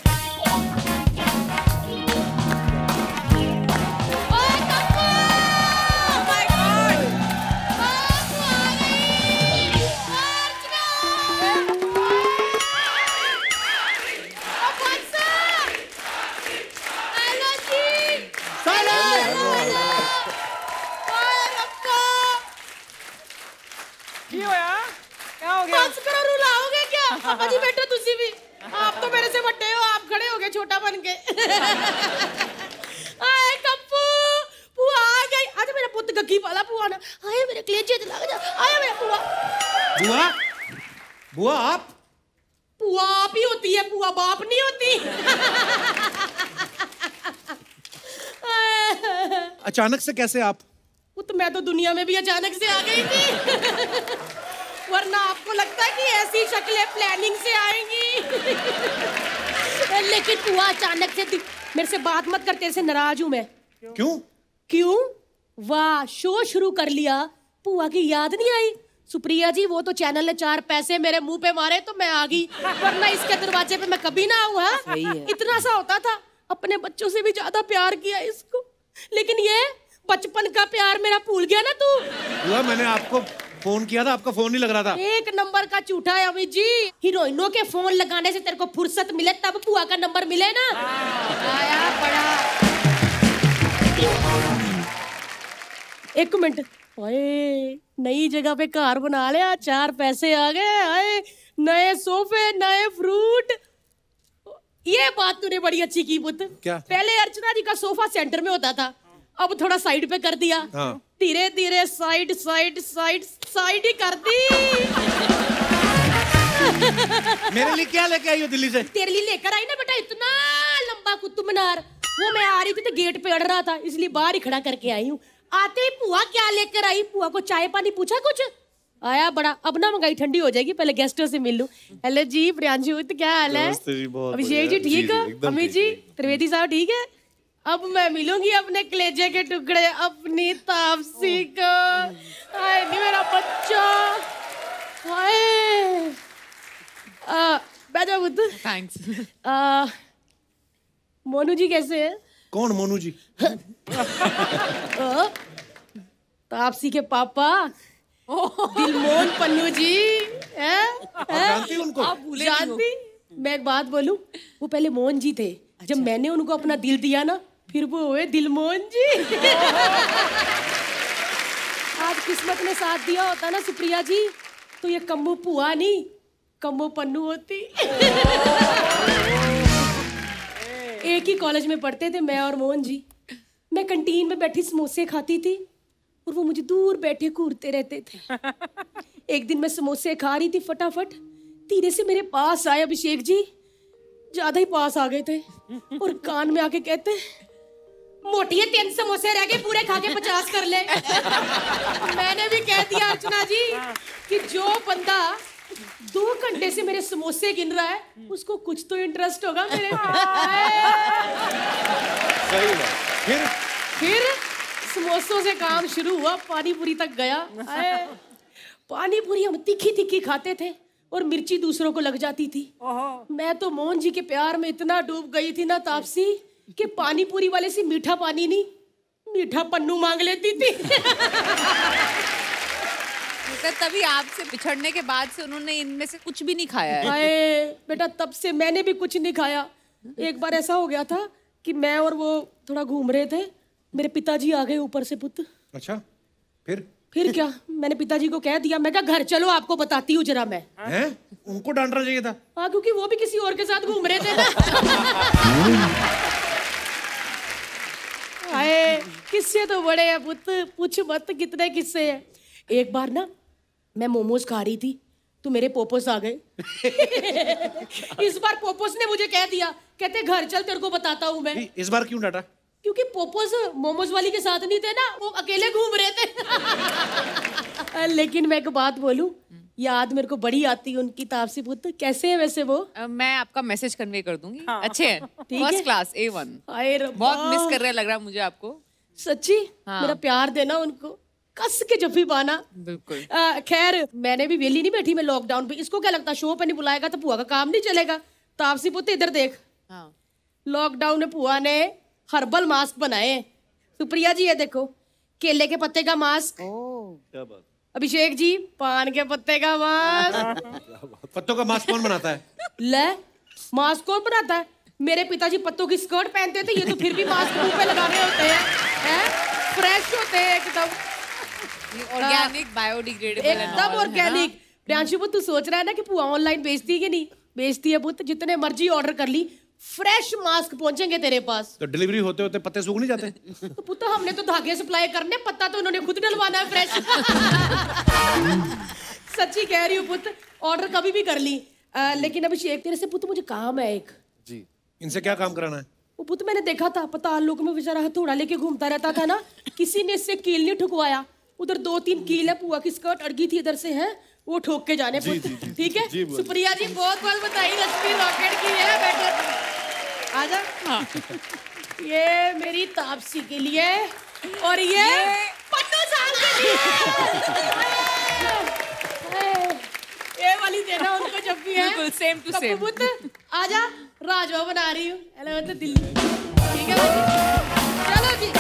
पापा जी बैठो, तुसी भी। आप तो मेरे से बड़े हो, आप खड़े हो गए छोटा बन के। आए कप्पू, पुआ आ गई। आज मेरा पुत गग्गी वाला पुआ ना। आए मेरे कलेजे लग जा। आया मेरा पुआ। बुआ, बुआ आप? पुआ आप ही होती है, पुआ बाप नहीं होती। अचानक से कैसे आप? तो मैं तो दुनिया में भी अचानक से आ गई थी। वरना आपको लगता है कि ऐसी शक्लें प्लानिंग से आएंगी। लेकिन पुआ अचानक से मेरे से बात मत करते, से नाराज हूं मैं। क्यों? क्यों? वाह, शो शुरू कर लिया, पुआ की याद नहीं आई? सुप्रिया जी, वो तो चैनल ने 4 पैसे मेरे मुंह पे मारे तो मैं आ गई, वरना इसके दरवाजे पे मैं कभी ना आऊं। इतना सा होता था, अपने बच्चों से भी ज्यादा प्यार किया इसको, लेकिन ये बचपन का प्यार मेरा भूल गया ना तू। बुआ, मैंने आपको फोन किया था, आपका फोन नहीं लग रहा था। 1 नंबर का झूठा है अमित जी। हीरोइनों के फोन लगाने से तेरे को फुर्सत मिले तब पुआ का नंबर मिले ना। आया बड़ा। 1 मिनट। ओए, नई जगह पे कार बना लिया, 4 पैसे आ गए। आए नए सोफे, नए फ्रूट। ये बात तूने बड़ी अच्छी की पुत। क्या? पहले अर्चना जी का सोफा सेंटर में होता था, अब थोड़ा साइड पे कर दिया। हाँ। धीरे धीरे साइड साइड साइड साइड ही कर दी। मेरे लिए क्या लेके आई हो दिल्ली से? तेरे लिए लेकर आई ना बेटा, इतना लंबा कुतुब मीनार। वो मैं आ रही थी तो गेट पे अड़ रहा था, इसलिए बाहर ही खड़ा करके आई हूँ। आते ही पुआ क्या लेकर आई? पुआ को चाय पानी पूछा कुछ? आया बड़ा। अब ना मंगाई ठंडी हो जाएगी, पहले गेस्टों से मिल लूं। हेलो जी, प्रियांशु, क्या हाल है? अभिषेक जी ठीक है? अमित जी, त्रिवेदी साहब ठीक है? अब मैं मिलूंगी अपने कलेजे के टुकड़े, अपनी तापसी को। हाय नहीं मेरा बच्चा। हाय। बैठो बुद्ध। थैंक्स। मोनू जी कैसे हैं? कौन मोनू जी? तापसी के पापा दिलमोहन पन्नू जी हैं? जानती उनको? जानती? मैं एक बात बोलूं, वो पहले मोहन जी थे। जब मैंने उनको अपना दिल दिया ना, फिर वो हुए दिलमोहन जी। आज किस्मत ने साथ दिया होता ना सुप्रिया जी, तो ये कम्बो पुआ नहीं, कम्बो पन्नू होती। एक ही कॉलेज में पढ़ते थे मैं और मोहन जी। मैं कैंटीन में बैठी समोसे खाती थी और वो मुझे दूर बैठे घूरते रहते थे। एक दिन मैं समोसे खा रही थी फटाफट, धीरे से मेरे पास आए अभिषेक जी, ज्यादा ही पास आ गए थे, और कान में आके कहते, मोटिए 3 समोसे रह गए, पूरे खा के 50 कर ले। मैंने भी कह दिया अर्चना जी कि जो बंदा 2 घंटे से मेरे समोसे गिन रहा है, उसको कुछ तो इंटरेस्ट होगा मेरे में। सही बात। फिर समोसों से काम शुरू हुआ, पानी पूरी तक गया। पानी पूरी हम तीखी तीखी खाते थे और मिर्ची दूसरों को लग जाती थी। मैं तो मोहन जी के प्यार में इतना डूब गई थी ना तापसी, कि पानी पूरी वाले से मीठा पानी नहीं, मीठा पन्नू मांग लेती थी। तभी आपसे बिछड़ने के बाद से उन्होंने इनमें से कुछ भी नहीं खाया है। अरे बेटा, तब से मैंने भी कुछ नहीं खाया। एक बार ऐसा हो गया था कि मैं और वो थोड़ा घूम रहे थे, मेरे पिताजी आ गए ऊपर से। पुत्र अच्छा, फिर क्या, मैंने पिताजी को कह दिया, मैं कहा घर चलो आपको बताती हूँ जरा मैं। हैं? उनको डांटना चाहिए था। हाँ, क्योंकि वो भी किसी और के साथ घूम रहे थे ना। आए, किस्से तो बड़े हैं पुत्र, पूछ मत कितने किस्से हैं। एक बार ना मैं मोमोज खा रही थी तो मेरे पोपोस आ गए। इस बार पोपोस ने मुझे कह दिया, कहते घर चल तेरे को बताता हूँ मैं। इस बार क्यों डांटा? क्योंकि पोपोस मोमोज वाली के साथ नहीं थे ना, वो अकेले घूम रहे थे। लेकिन मैं एक बात बोलूं, याद मेरे को बड़ी आती है उनकी। तापसी पुत्र कैसे है वैसे वो? मैं आपका मैसेज कन्वे कर दूंगी। अच्छे हैं, फर्स्ट क्लास A1। बहुत मिस कर रहे लग रहा मुझे आपको। सच्ची? मेरा प्यार देना उनको, कस के जफ्फी पाना। बिल्कुल। खैर, मैंने भी वेली नहीं बैठी मैं लॉकडाउन पे। इसको क्या लगता शो पे नहीं बुलाएगा तो पुआ का काम नहीं चलेगा? तापसी पुत्र इधर देख, लॉकडाउन में पुआ ने हर्बल मास्क बनाए। सुप्रिया जी ये देखो, केले के पत्ते का मास्क। क्या बात। अभिषेक जी, पान के पत्ते का मास्क। पत्तों का मास्क कौन बनाता है? ले, मास्क कौन बनाता है? मेरे पिताजी पत्तों की स्कर्ट पहनते थे, ये तो फिर भी मास्क मुंह पे लगा रहे होते हैं। फ्रेश होते हैं एकदम, ऑर्गेनिक, बायोडिग्रेडेबल, एकदम ऑर्गेनिक। प्रियांशु पुत्र, तू सोच रहा है ना कि पुआ ऑनलाइन बेचती है कि नहीं? बेचती है पुत्र, जितने मर्जी ऑर्डर कर ली, फ्रेश मास्क पहुंचेंगे तेरे पास। तो डिलीवरी होते होते पत्ते सूख नहीं जाते? तो पुत्र, हमने तो धागे सप्लाई करने, पत्ता तो उन्होंने खुद डलवाना है फ्रेश। सच्ची कह रही हूँ पुत्र, ऑर्डर कभी भी कर ली। लेकिन अभिषेक, तेरे से पुत्र मुझे काम है एक। जी। इनसे क्या काम कराना है? वो पुत्र, मैंने देखा था पताल लोक में बेचारा हथौड़ा लेके घूमता रहता था ना, किसी ने इससे कील नहीं ठुकवाया। उधर 2-3 कील है, पुआ की स्कर्ट अड़गी थी इधर से, है वो ठोक के जाने पुत्र। ठीक है सुप्रिया जी, बहुत बहुत बधाई, रश्मि रॉकेट की है। बैठो, आजा। हाँ। ये मेरी तापसी के लिए और ये पन्नू साहब के लिए। ये वाली देना उनको जब भी है। बिल्कुल सेम टू सेम। पुत्र आजा, राजवा बना रही हूँ। हेलो तो दिल्ली, ठीक है चलो जी।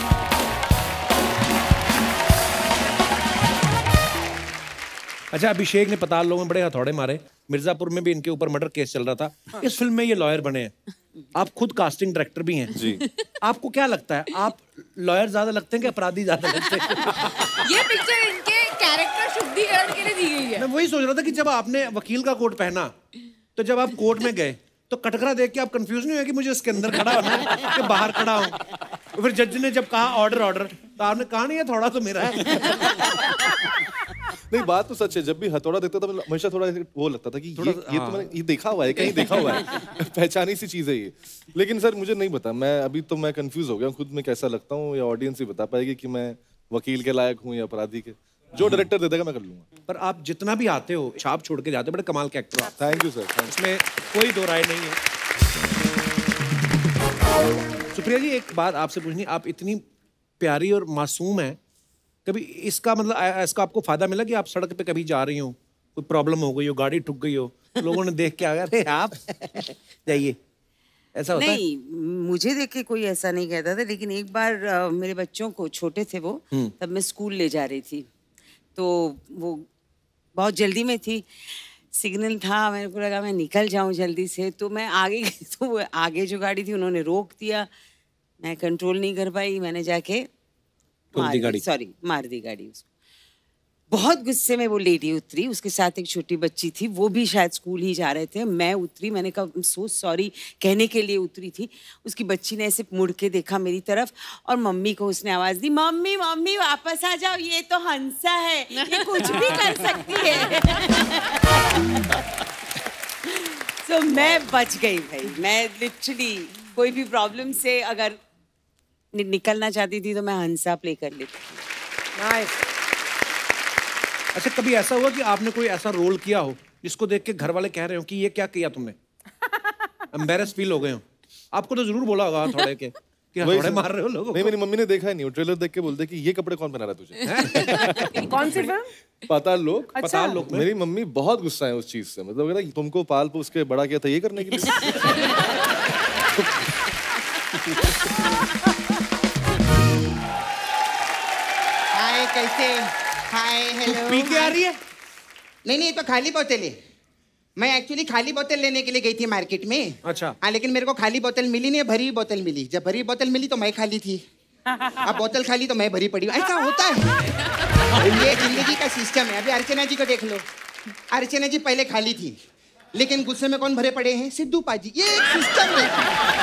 अच्छा, अभिषेक ने पताल लोगों में बड़े हथौड़े मारे, मिर्जापुर में भी इनके ऊपर मर्डर केस चल रहा था। इस फिल्म में ये लॉयर बने हैं, आप खुद कास्टिंग डायरेक्टर भी हैं जी। आपको क्या लगता है, आप लॉयर ज्यादा लगते हैं कि अपराधी ज्यादा लगते हैं? ये पिक्चर इनके कैरेक्टर शुद्धिकरण के लिए दी गई है। मैं वही सोच रहा था कि जब आपने वकील का कोट पहना, तो जब आप कोर्ट में गए तो कटघरा देख के आप कंफ्यूज नहीं हुए कि मुझे इसके अंदर खड़ा होना है कि बाहर खड़ा हूं? तो फिर जज ने जब कहा ऑर्डर, तो आपने कहा नहीं, ये थोड़ा तो मेरा है। नहीं, बात तो सच है। जब भी हथौड़ा देखता था मैं हमेशा थोड़ा वो लगता था कि ये तो मैंने ये देखा हुआ है, कहीं देखा हुआ है। पहचानी सी चीज है ये। लेकिन सर मुझे नहीं पता, मैं अभी तो मैं कंफ्यूज हो गया खुद में कैसा लगता हूँ, या ऑडियंस ही बता पाएगी कि मैं वकील के लायक हूँ या अपराधी के। जो डायरेक्टर दे देगा मैं कर लूंगा। पर आप जितना भी आते हो, छाप छोड़ के जाते हो, बड़े कमाल के एक्टर हो। थैंक यू सर, इसमें कोई दो राय नहीं है। सुप्रिया जी, एक बात आपसे पूछनी, आप इतनी प्यारी और मासूम हैं, कभी इसका मतलब इसका आपको फायदा मिला कि आप सड़क पे कभी जा रही हो, कोई प्रॉब्लम हो गई हो, गाड़ी ठुक गई हो, लोगों ने देख के आ गया अरे आप जाइए, ऐसा होता नहीं, मुझे देख के कोई ऐसा नहीं कहता था। लेकिन एक बार मेरे बच्चों को, छोटे थे वो, तब मैं स्कूल ले जा रही थी, तो वो बहुत जल्दी में थी, सिग्नल था, मेरे को लगा मैं निकल जाऊं जल्दी से, तो मैं आगे गई, तो आगे जो गाड़ी थी उन्होंने रोक दिया, मैं कंट्रोल नहीं कर पाई, मैंने जाके मार दी गाड़ी उसको। बहुत गुस्से में वो लेडी उतरी, उसके साथ एक छोटी बच्ची थी, वो भी शायद स्कूल ही जा रहे थे। मैं उतरी, मैंने कहा सो सॉरी कहने के लिए उतरी थी। उसकी बच्ची ने ऐसे मुड़ के देखा मेरी तरफ और मम्मी को उसने आवाज दी, मम्मी मम्मी वापस आ जाओ, ये तो हंसा है, ये कुछ भी कर सकती है। तो मैं बच गई भाई, मैं लिटरली कोई भी प्रॉब्लम से अगर निकलना चाहती थी तो मैं हंसा प्ले कर लेती थी। नाइस। अच्छा, कभी ऐसा हुआ कि आपने कोई ऐसा रोल किया हो जिसको देख के घर वाले कह रहे हो कि ये क्या किया तुमने, एम्बैरेस फील हो गए हो? आपको तो जरूर बोला होगा थोड़े के कि थोड़े मार रहे हो लोगों को। नहीं, मेरी मम्मी ने देखा ही नहीं, वो ट्रेलर देख के बोलते कि ये कपड़े कौन पहना रहा तुझे। कौन सी फिल्म? पाताल लोक। अच्छा। पाताल लोक में मेरी मम्मी बहुत गुस्सा है उस चीज से, मतलब तुमको पाल पोस के बड़ा किया था ये करने के लिए। हाय, कैसे? हाय, हेलो। पी के आ रही है? नहीं, तो खाली बोतल है। मैं एक्चुअली खाली बोतल लेने के लिए गई थी मार्केट में। अच्छा। हाँ, लेकिन मेरे को खाली बोतल मिली नहीं, भरी बोतल मिली। जब भरी बोतल मिली तो मैं खाली थी, अब बोतल खाली तो मैं भरी पड़ी। ऐसा होता है, ये जिंदगी का सिस्टम है। अभी अर्चना जी को देख लो, अर्चना जी पहले खाली थी, लेकिन गुस्से में कौन भरे पड़े हैं? सिद्धू पाजी। ये एक सिस्टम है,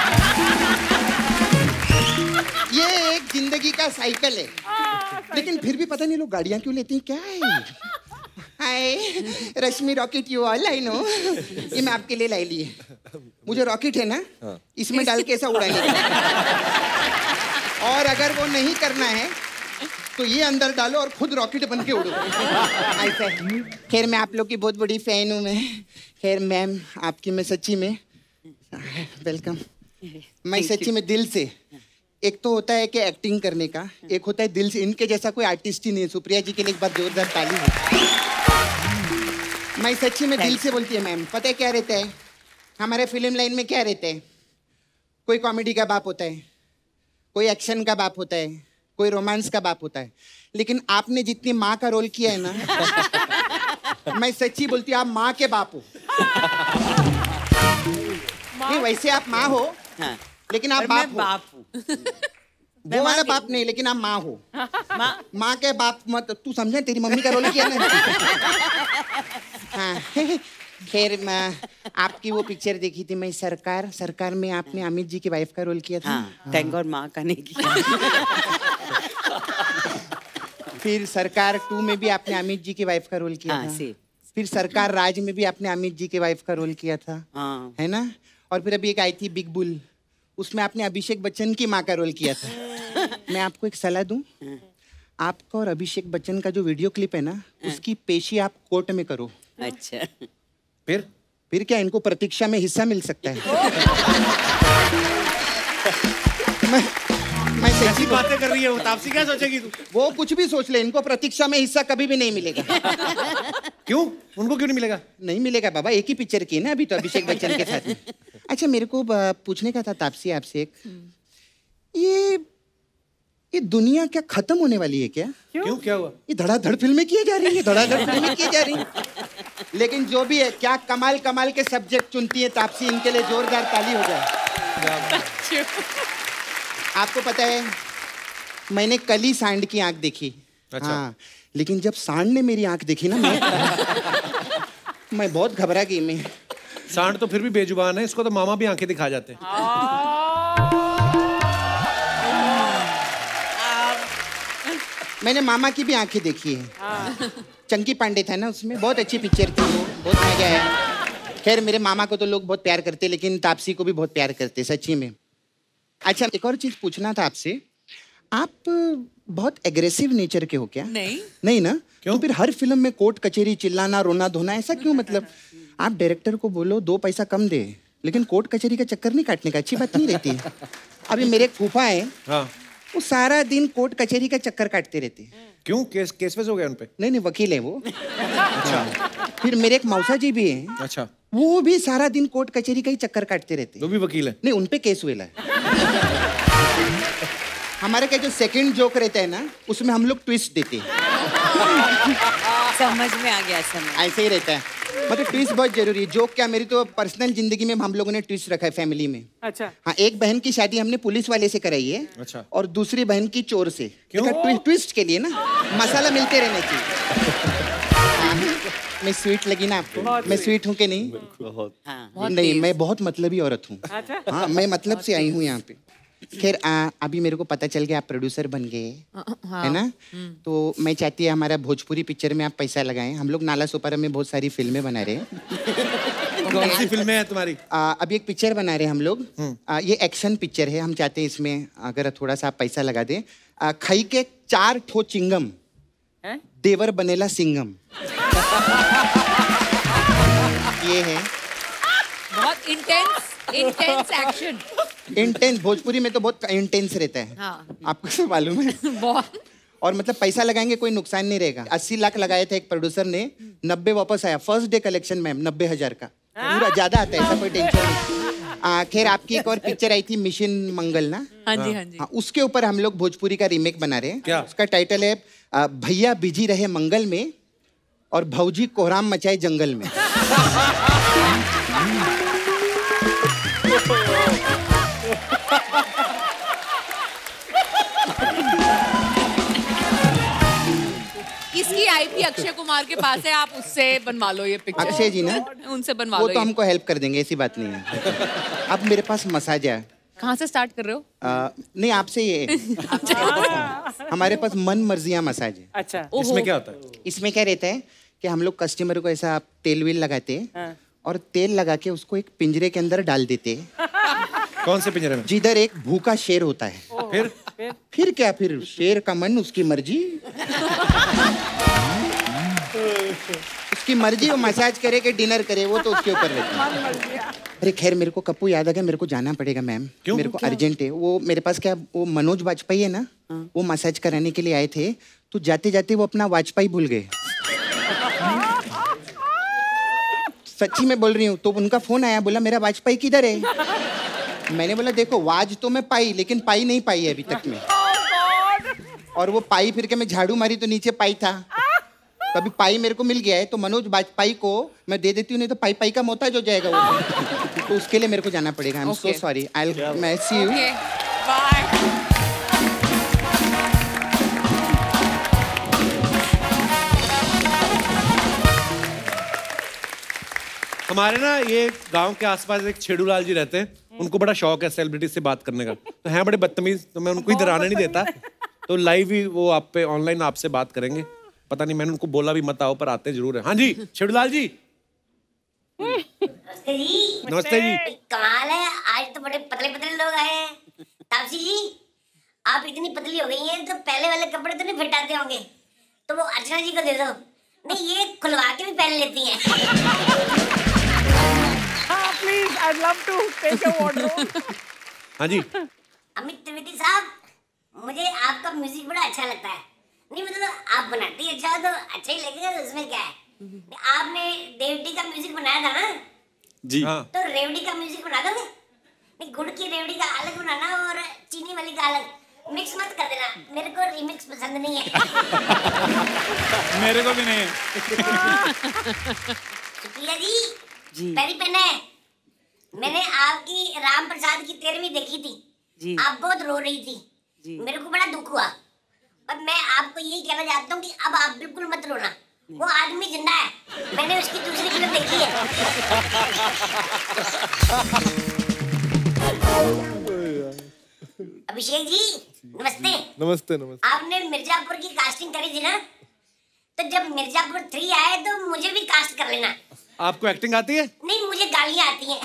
ये एक जिंदगी का साइकिल है। लेकिन फिर भी पता नहीं लोग गाड़ियां क्यों लेते हैं, क्या है? Hi Rashmi rocket, you all I know. ये मैं आपके लिए लाई ली है। मुझे रॉकेट है ना, इसमें डाल के ऐसा उड़ाने का। और अगर वो नहीं करना है तो ये अंदर डालो और खुद रॉकेट बन के उड़ो। ऐसा। खैर, मैं आप लोग की बहुत बड़ी फैन हूँ मैं। खैर मैम, आपकी मैं सच्ची में वेलकम। मैं सच्ची में दिल से, एक तो होता है कि एक्टिंग करने का, एक होता है दिल से। इनके जैसा कोई आर्टिस्ट ही नहीं है। सुप्रिया जी के लिए एक बार जोरदार ताली हो। मैं सच्ची में दिल से बोलती है मैम। पता है क्या रहता है हमारे फिल्म लाइन में? क्या रहता है? कोई कॉमेडी का बाप होता है, कोई एक्शन का बाप होता है, कोई रोमांस का बाप होता है, लेकिन आपने जितनी माँ का रोल किया है ना, मैं सच्ची बोलती हूँ आप माँ के बाप हो। नहीं, वैसे आप माँ हो, लेकिन आप बाप हो। वो वाला बाप नहीं, लेकिन आप माँ हो। माँ के बाप मत, तू समझा? तेरी मम्मी का रोल किया ना। हाँ, खैर मैं आपकी वो पिक्चर देखी थी मैं, सरकार में आपने अमित जी की वाइफ का रोल किया था। थैंक गॉड माँ का नहीं किया। फिर सरकार 2 में भी आपने अमित जी की वाइफ का रोल किया था। फिर सरकार राज में भी आपने अमित जी की वाइफ का रोल किया था, है ना? और फिर अभी एक आई थी बिग बुल, उसमें आपने अभिषेक बच्चन की माँ का रोल किया था। मैं आपको एक सलाह दूं, आपका और अभिषेक बच्चन का जो वीडियो क्लिप है ना, उसकी पेशी आप कोर्ट में करो। अच्छा। फिर क्या इनको प्रतीक्षा में हिस्सा मिल सकता है? मैं सच्ची बातें कर रही है वो। तापसी क्या सोचेगी तू? वो कुछ भी सोच ले, इनको प्रतीक्षा में हिस्सा कभी भी नहीं मिलेगा। क्यों? उनको क्यों नहीं मिलेगा? नहीं मिलेगा बाबा, एक ही पिक्चर की है ना अभी तो अभिषेक बच्चन के साथ में। अच्छा, मेरे को पूछने का था तापसी आपसे एक, ये दुनिया क्या खत्म होने वाली है क्या? क्यों? क्या हुआ? ये धड़ाधड़ फिल्में की जा रही है, धड़ाधड़ फिल्में की जा रही है। लेकिन जो भी है, क्या कमाल कमाल के सब्जेक्ट चुनती है तापसी, इनके लिए जोरदार ताली हो जाए। आपको पता है मैंने कल ही सांड की आंख देखी। अच्छा। हाँ, लेकिन जब सांड ने मेरी आंख देखी ना, मैं बहुत घबरा गई। मैं सांड तो फिर भी बेजुबान है, इसको तो मामा भी आंखें दिखा जाते हैं। मैंने मामा की भी आंखें देखी है। चंकी पांडे था ना उसमें, बहुत अच्छी पिक्चर थी वो, बहुत मजा आया। खैर मेरे मामा को तो लोग बहुत प्यार करते, लेकिन तापसी को भी बहुत प्यार करते सच्ची में। अच्छा, एक और चीज पूछना था आपसे, आप बहुत एग्रेसिव नेचर के हो क्या? नहीं ना? क्यों? तो फिर हर फिल्म में कोर्ट कचहरी, चिल्लाना, रोना धोना, ऐसा क्यों? मतलब आप डायरेक्टर को बोलो 2 पैसा कम दे, लेकिन कोर्ट कचहरी का चक्कर नहीं काटने का, अच्छी बात नहीं रहती है। अभी मेरे एक फूफा है, वो सारा दिन कोर्ट कचहरी का चक्कर काटते रहते हैं। क्यों? केस हो गया उनपे? नहीं, वकील है वो। अच्छा। फिर मेरे एक मौसा जी भी हैं। अच्छा। वो भी सारा दिन कोर्ट कचहरी का ही चक्कर काटते रहते हैं। वो भी वकील है? नहीं, उनपे केस हुआ है। हमारे का जो सेकंड जोक रहता है ना, उसमें हम लोग ट्विस्ट देते हैं। समझ में आ गया, समझ। ऐसे ही रहता है, मतलब ट्विस्ट बहुत जरूरी है। जोक क्या, मेरी तो पर्सनल जिंदगी में हम लोगों ने ट्विस्ट रखा है फैमिली में। अच्छा। हाँ, एक बहन की शादी हमने पुलिस वाले से कराई है। अच्छा। और दूसरी बहन की चोर से। क्यों? ट्विस्ट के लिए ना, मसाला मिलते रहना चाहिए। मैं स्वीट लगी ना आपको? मैं स्वीट हूँ कि नहीं? नहीं, मैं बहुत मतलबी औरत हूँ। हाँ, मैं मतलब से आई हूँ यहाँ पे। खैर अभी मेरे को पता चल गया आप प्रोड्यूसर बन गए, है ना? तो मैं चाहती है हमारा भोजपुरी पिक्चर में आप पैसा लगाएं। हम लोग नाला सोपारा में बहुत सारी फिल्में बना रहे हैं। कौन सी फिल्में हैं तुम्हारी? अभी एक पिक्चर बना रहे हैं हम लोग। ये एक्शन पिक्चर है। हम चाहते हैं इसमें अगर थोड़ा सा आप पैसा लगा दें। खाई के 4 ठो चिंगम देवर बनेला सिंघम। ये है बहुत इंटेंस एक्शन। इंटेंस, भोजपुरी में तो बहुत इंटेंस रहता है। हाँ। आपको सब मालूम है। बहुत। और मतलब पैसा लगाएंगे कोई नुकसान नहीं रहेगा। 80 लाख लगाए थे एक प्रोड्यूसर ने, 90 वापस आया। फर्स्ट डे कलेक्शन मैम 90,000 का, पूरा ज्यादा आता है, ऐसा कोई टेंशन नहीं। खैर आपकी एक और पिक्चर आई थी मिशन मंगल ना? हाँ जी, हाँ जी। उसके ऊपर हम लोग भोजपुरी का रीमेक बना रहे हैं। क्या? उसका टाइटल है भैया बिजी रहे मंगल में और भौजी कोहराम मचाए जंगल में। इसकी आईपी अक्षय कुमार के पास है, आप उससे बनवा लो ये पिक्चर। अक्षय जी ना? उनसे बनवा वो लो। तो हमको हेल्प कर देंगे, ऐसी बात नहीं है। अब मेरे पास मसाज है। कहाँ से स्टार्ट कर रहे हो? नहीं आपसे ये हमारे पास मन मर्जियाँ मसाज है। अच्छा, इसमें क्या होता है? इसमें क्या रहता है कि हम लोग कस्टमर को ऐसा तेल वेल लगाते हैं और तेल लगा के उसको एक पिंजरे के अंदर डाल देते हैं। कौन से पिंजरे में? जिधर एक भूखा शेर होता है। फिर क्या, फिर शेर का मन उसकी मर्जी। उसकी मर्जी, वो मसाज करे कि डिनर करे, वो तो उसके ऊपर रहता है। अरे खैर मेरे को कप्पू याद आ गया, मेरे को जाना पड़ेगा मैम। मेरे को अर्जेंट है। वो मेरे पास क्या, वो मनोज वाजपेयी है ना, वो मसाज कराने के लिए आए थे, तो जाते जाते वो अपना वाजपेयी भूल गए। सच्ची में बोल रही हूँ। तो उनका फोन आया, बोला मेरा वाजपेयी किधर है? मैंने बोला देखो वाज तो मैं पाई, लेकिन पाई नहीं पाई है अभी तक में। और वो पाई फिर के मैं झाड़ू मारी तो नीचे पाई था। कभी पाई मेरे को मिल गया है तो मनोज वाजपेयी को मैं दे देती हूँ, नहीं तो पाई पाई का मोहताज हो जाएगा वो। तो उसके लिए मेरे को जाना पड़ेगा। I am so sorry. मैं सी यू। बाय। हमारे ना ये गांव के आसपास एक छेड़ूलाल जी रहते हैं, उनको बड़ा शौक है सेलिब्रिटी से बात करने का। तो हैं बड़े बदतमीज, तो मैं उनको इधर आने नहीं देता। तो लाइव ही वो आप पे ऑनलाइन आपसे बात करेंगे। पता नहीं, मैंने उनको बोला भी मत आओ, पर आते जरूर है। हाँ जी छेड़ूलाल जी। नमस्ते जी। कमाल है, आज तो बड़े पतले पतले लोग आए हैं। तापसी जी, आप इतनी पतली हो गई हैं तो पहले वाले कपड़े तो नहीं फिट आते होंगे, तो वो अर्चना जी को दे दो। नहीं, ये खुलवा के भी पहन लेती हैं। हाँ please, I love to take a wardrobe. हाँ जी। अमित त्रिवेदी साहब, मुझे आपका म्यूजिक बड़ा अच्छा लगता है। नहीं मतलब आप बनाते ही अच्छा हो तो अच्छा ही लगेगा, उसमें क्या है। आपने रेवड़ी का म्यूजिक बनाया था ना? जी हाँ। तो रेवड़ी का म्यूजिक बना दोगे? नहीं, गुड़ की रेवड़ी का अलग बनाना और चीनी वाली का अलग, मिक्स मत कर देना। मेरे को रिमिक्स पसंद नहीं है। मेरे को भी नहीं। शुक्रिया जी। पहली पहना है। मैंने आपकी राम प्रसाद की 13वीं देखी थी। आप बहुत रो रही थी। मेरे को बड़ा दुख हुआ। और मैं आपको यही कहना चाहता हूँ कि अब आप बिल्कुल मत रोना। वो आदमी जिंदा है, मैंने उसकी दूसरी फिल्म देखी है। अभिषेक जी नमस्ते। नमस्ते नमस्ते। आपने मिर्जापुर की कास्टिंग करी थी ना, तो जब मिर्जापुर 3 आए तो मुझे भी कास्ट कर लेना। आपको एक्टिंग आती है? नहीं, मुझे गालियाँ आती हैं।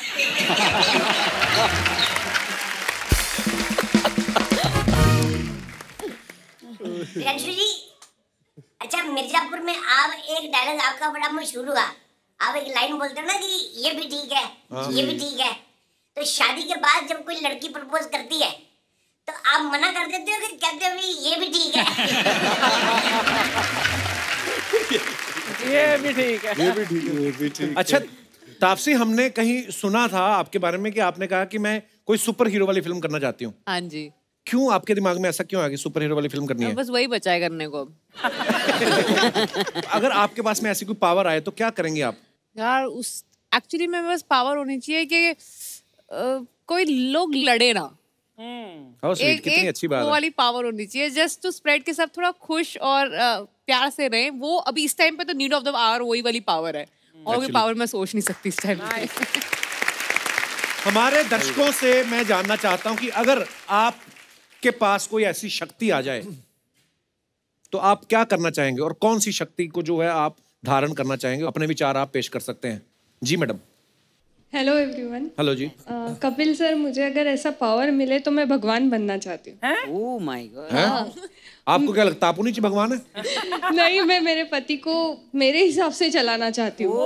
प्रियांशु जी, अच्छा मिर्जापुर में आप एक डायलॉग आपका बड़ा मशहूर हुआ। आप एक लाइन बोलते हो ना कि ये भी ठीक है, ये भी ठीक है। तो शादी के बाद जब कोई लड़की प्रपोज करती है तो आप मना कर देते हो कि कहते हो ये भी ठीक है? ये भी ठीक है। ये भी ठीक है, ये भी ठीक है। अच्छा तापसी, हमने कहीं सुना था आपके बारे में कि आपने कहा कि मैं कोई सुपर हीरो वाली फिल्म करना चाहती हूँ। हाँ जी। क्यों आपके दिमाग में ऐसा क्यों आ गया सुपर हीरो वाली फिल्म करनी है? बस वही बचा है करने को। अगर आपके पास में ऐसी कोई पावर आए तो क्या करेंगे आप? यार उस एक्चुअली में बस पावर होनी चाहिए कि कोई लोग लड़े ना। कितनी अच्छी बात वो है। वाली पावर होनी चाहिए, जस्ट टू स्प्रेड के सब थोड़ा खुश और प्यार से रहे। वो अभी इस टाइम पे तो नीड ऑफ द आवर वही वाली पावर है, और कोई पावर मैं सोच नहीं सकती इस टाइम पे। हमारे दर्शकों से मैं जानना चाहता हूं कि अगर आपके पास कोई ऐसी शक्ति आ जाए तो आप क्या करना चाहेंगे, और कौन सी शक्ति को जो है आप धारण करना चाहेंगे? अपने विचार आप पेश कर सकते हैं। जी मैडम। Hello everyone. हेलो जी। कपिल सर, मुझे अगर ऐसा पावर मिले तो मैं भगवान बनना चाहती हूँ। Oh my God. आपको क्या लगता है आप उन्हीं भगवान है? नहीं, मैं मेरे पति को मेरे हिसाब से चलाना चाहती हूँ।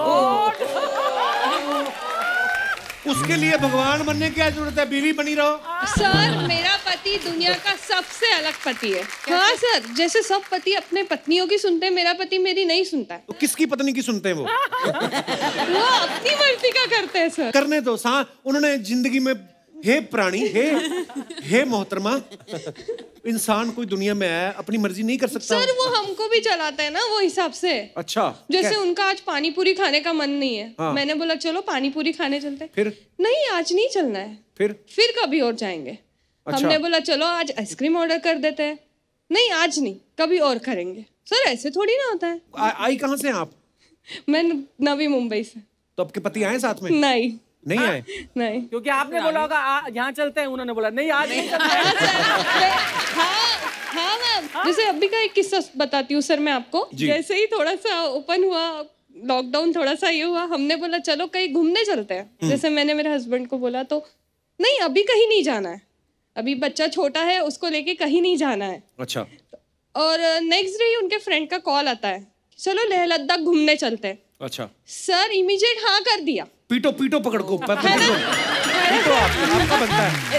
उसके लिए भगवान बनने की क्या जरूरत है, बीवी बनी रहो। सर, मेरा पति दुनिया का सबसे अलग पति है। हाँ सर, जैसे सब पति अपने पत्नियों की सुनते हैं, मेरा पति मेरी नहीं सुनता है। तो किसकी पत्नी की सुनते हैं वो? वो अपनी मर्जी का करते हैं सर। करने दो। उन्होंने जिंदगी में हे प्राणी, हे मोहतरमा, इंसान कोई दुनिया में आया अपनी मर्जी नहीं कर सकता। सर वो हमको भी चलाता है ना वो हिसाब से। अच्छा, जैसे उनका आज पानी पूरी खाने का मन नहीं है। हाँ। मैंने बोला चलो पानी पूरी खाने चलते हैं। फिर नहीं, आज नहीं चलना है। फिर कभी और जाएंगे। अच्छा। हमने बोला चलो आज आइसक्रीम ऑर्डर कर देते हैं। नहीं, आज नहीं, कभी और करेंगे। सर ऐसे थोड़ी ना होता है। आई कहाँ से आप? मैं नवी मुंबई से। तो आपके पति आए साथ में? नहीं आए? नहीं, क्योंकि आपने बोला होगा यहाँ चलते हैं, उन्होंने बोला नहीं आज नहीं चलते हैं। हाँ मैम, जैसे अभी का एक किस्सा बताती हूँ सर मैं आपको। जैसे ही थोड़ा सा ओपन हुआ, लॉकडाउन थोड़ा सा ये हुआ, हमने बोला चलो कहीं घूमने चलते हैं। जैसे मैंने मेरे हस्बैंड को बोला तो नहीं अभी कहीं नहीं जाना है, अभी बच्चा छोटा है, उसको लेके कहीं नहीं जाना है। अच्छा। और नेक्स्ट डे ही उनके फ्रेंड का कॉल आता है, चलो लेह लद्दाख घूमने चलते हैं। अच्छा। सर इमीडिएट हाँ कर दिया। पीटो पकड़ को, पीटो आपका बनता है।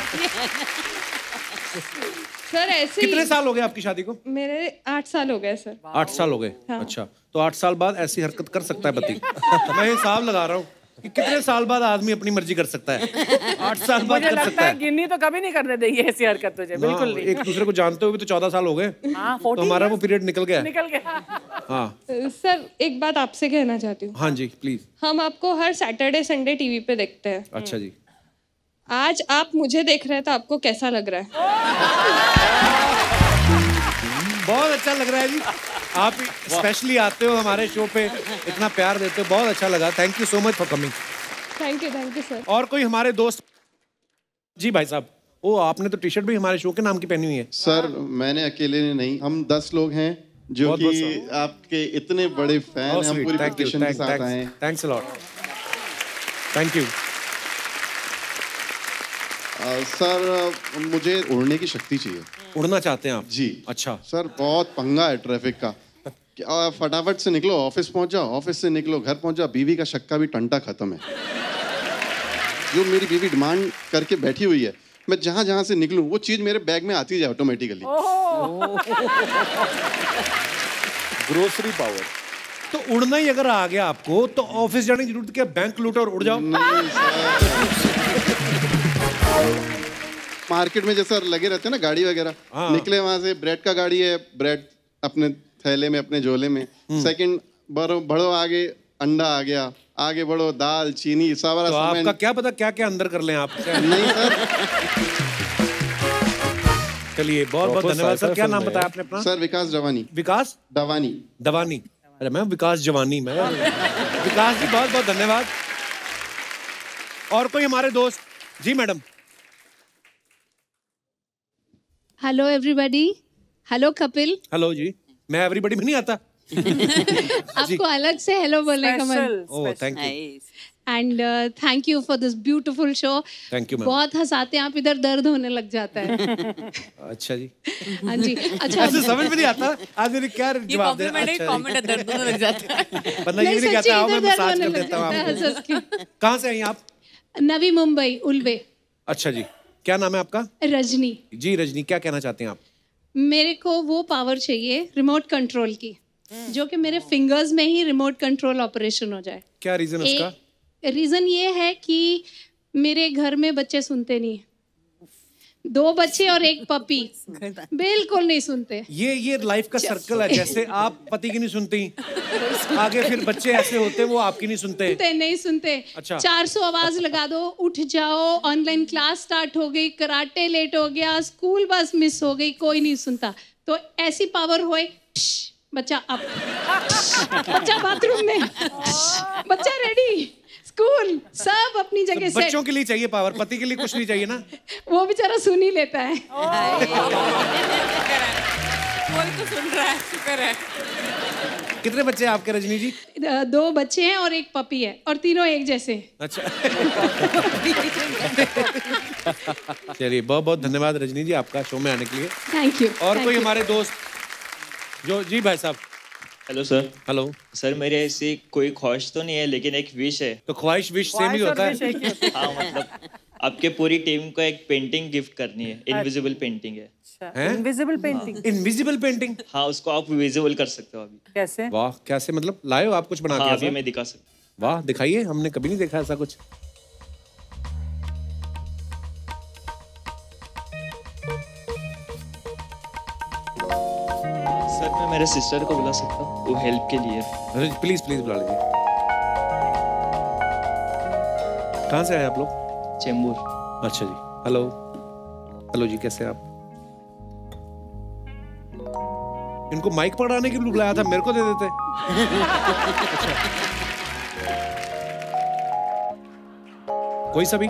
सर ऐसे कितने साल हो गए आपकी शादी को? मेरे 8 साल हो गए सर। 8 साल हो गए। हाँ। अच्छा, तो 8 साल बाद ऐसी हरकत कर सकता है पति? मैं हिसाब लगा रहा हूँ कि कितने साल बाद आदमी अपनी मर्जी कर सकता है। 8 साल बाद कर सकता है। गिन्नी तो कभी नहीं करने देगी ऐसी हरकत तुझे, बिल्कुल नहीं। एक दूसरे को जानते हुए तो 14 साल हो गए। तो हमारा वो पीरियड निकल गया। हाँ सर, एक बात आपसे कहना चाहती हूँ। हाँ जी प्लीज। हम आपको हर सैटरडे संडे टीवी पे देखते हैं। अच्छा जी। आज आप मुझे देख रहे हैं तो आपको कैसा लग रहा है? बहुत अच्छा लग रहा है जी। आप स्पेशली आते हो हमारे शो पे, इतना प्यार देते हो, बहुत अच्छा लगा। Thank you so much for coming. Thank you sir. और कोई हमारे दोस्त? जी भाई साहब। ओ, आपने तो टी शर्ट भी हमारे शो के नाम की पहनी हुई है। सर मैंने अकेले ने नहीं, हम 10 लोग हैं जो कि आपके इतने बड़े फैन हैं। हम पूरी पैशन के साथ आए हैं। Thanks a lot. Thank you. Sir मुझे उड़ने की शक्ति चाहिए। उड़ना चाहते हैं आप? जी। अच्छा सर, बहुत पंगा है ट्रैफिक का। फटाफट से निकलो, ऑफिस पहुंच जाओ, ऑफिस से निकलो, घर पहुंच जाओ, बीवी का शक्का भी टंटा खत्म है। जो मेरी बीवी डिमांड करके बैठी हुई है, मैं जहां जहां से निकलूं वो चीज मेरे बैग में आती जाए ऑटोमेटिकली। Grocery power. तो उड़ना ही अगर आ गया आपको तो ऑफिस जाने की जरूरत क्या? बैंक लूटो और उड़ जाओ। मार्केट में जैसा लगे रहते हैं ना गाड़ी वगैरह, निकले वहां से, ब्रेड का गाड़ी है, ब्रेड अपने थैले में, अपने झोले में। सेकंड बढ़ो आगे, अंडा आ गया, आगे बढ़ो, दाल चीनी सारा। तो आपका क्या पता क्या क्या अंदर कर लें आप? नहीं सर। चलिए बहुत बहुत धन्यवाद सर। क्या नाम बताया आपने अपना? सर विकास जवानी। विकास दवानी। अरे मैम विकास जवानी। मैं विकास जी बहुत बहुत धन्यवाद। और कोई हमारे दोस्त? जी madam. Hello everybody. Hello Kapil. Hello जी। मैं एवरीबॉडी में नहीं आता। आपको अलग से हेलो बोलने का मन। Oh thank you. And thank you for this beautiful show. Thank you ma'am. बहुत हंसाते हैं आप, इधर दर्द होने लग जाता है। अच्छा जी। हाँ जी। अच्छा ऐसे समझ में नहीं आता आज मेरे क्या जवाब दे। कमेंट दर्द होने लग जाता है। वरना ये नहीं कहता हूं मैं मसाज कर देता हूं आपको। कहां से आई आप? नवी मुंबई, उल्वे। अच्छा जी। क्या नाम है आपका? रजनी। जी रजनी, क्या कहना चाहते हैं आप? मेरे को वो पावर चाहिए रिमोट कंट्रोल की, जो कि मेरे फिंगर्स में ही रिमोट कंट्रोल ऑपरेशन हो जाए। क्या रीजन उसका? रीजन ये है कि मेरे घर में बच्चे सुनते नहीं, 2 बच्चे और 1 पपी, बिल्कुल नहीं सुनते। ये लाइफ का सर्कल है। जैसे आप पति की नहीं सुनती, आगे फिर बच्चे ऐसे होते हैं वो आपकी नहीं सुनते। नहीं सुनते। अच्छा। 400 आवाज लगा दो, उठ जाओ, ऑनलाइन क्लास स्टार्ट हो गई, कराटे लेट हो गया, स्कूल बस मिस हो गई, कोई नहीं सुनता। तो ऐसी पावर होए, बच्चा अप, बच्चा बाथरूम में, बच्चा रेडी, स्कूल, सब अपनी जगह से। बच्चों के लिए चाहिए पावर, पति के लिए कुछ नहीं चाहिए ना? वो बेचारा सुन ही लेता है। कोई तो सुन रहा है, शुक्र है। कितने बच्चे हैं आपके रजनी जी? 2 बच्चे हैं और 1 पपी है, और तीनों एक जैसे। अच्छा। चलिए बहुत बहुत धन्यवाद रजनी जी आपका शो में आने के लिए। Thank you. और कोई हमारे दोस्त जो जी भाई साहब। Hello sir. हेलो सर, मेरे ऐसी कोई ख्वाहिश तो नहीं है, लेकिन एक विश है। तो ख्वाहिश विश सेम ही होता है। हाँ, मतलब आपके पूरी टीम को एक पेंटिंग गिफ्ट करनी है। इनविजिबल पेंटिंग है। Invisible painting. Invisible painting. हाँ, उसको आप विजिबल कर सकते हो अभी। कैसे? वाह, कैसे मतलब लाए हो आप कुछ बना के? हाँ, अभी मैं दिखा सकता हूँ। वाह, दिखाइए, हमने कभी नहीं देखा ऐसा कुछ। सर, मैं मेरे सिस्टर को बुला सकता हूँ वो हेल्प के लिए? प्लीज प्लीज बुला लीजिए। कहाँ से आए आप लोग? चेंबूर। अच्छा जी। हेलो हेलो जी, कैसे आप? इनको माइक पकड़ाने के लिए बुलाया था, मेरे को दे देते। अच्छा, कोई सा भी